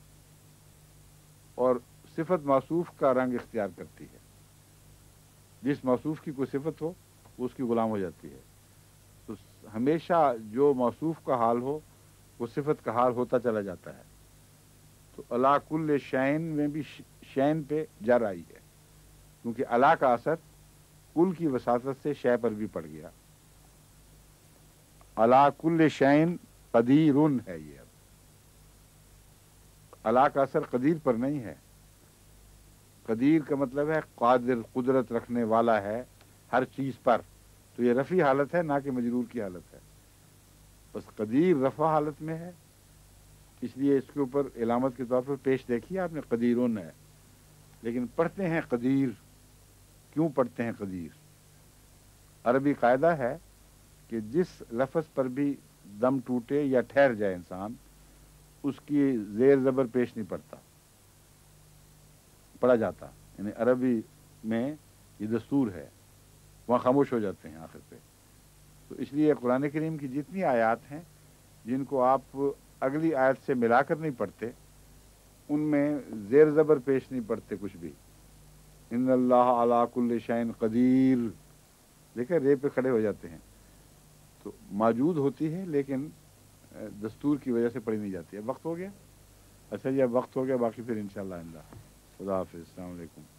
اور صفت موصوف کا رنگ اختیار کرتی ہے. جس موصوف کی کوئی صفت ہو وہ اس کی غلام ہو جاتی ہے. تو ہمیشہ جو موصوف کا حال ہو وہ صفت کا حال ہوتا چلا جاتا ہے. تو علی کل شین میں بھی شین پہ جر آئی ہے، کیونکہ علی کا اثر کل کی وساطت سے شے پر بھی پڑ گیا. अला कुल्ल शैन कदीरुन है ये। अब अला का असर कदीर पर नहीं है। कदीर का मतलब है कादिर, कुदरत रखने वाला है हर चीज पर। तो ये रफ़ी हालत है, ना कि मजरूर की हालत है। बस कदीर रफ़ा हालत में है, इसलिए इसके ऊपर इलामत के तौर पर पेश देखी आपने, कदीरुन है। लेकिन पढ़ते हैं कदीर, क्यों पढ़ते हैं कदीर? अरबी कायदा है कि जिस लफ्ज़ पर भी दम टूटे या ठहर जाए इंसान, उसकी जेर ज़बर पेश नहीं पड़ता, पढ़ा जाता। यानी अरबी में ये दस्तूर है, वहाँ खामोश हो जाते हैं आखिर पे। तो इसलिए कुरान करीम की जितनी आयत हैं जिनको आप अगली आयत से मिलाकर नहीं पढ़ते, उनमें जेर ज़बर पेश नहीं पड़ते कुछ भी। इन्नल्लाह अला कुल्लि शैइन कदीर, देखिए रे पे खड़े हो जाते हैं। तो मौजूद होती है लेकिन दस्तूर की वजह से पढ़ी नहीं जाती है। वक्त हो गया? अच्छा जी, अब वक्त हो गया, बाकी फिर इंशाअल्लाह आइंदा। खुदा हाफिज़, अस्सलाम वालेकुम।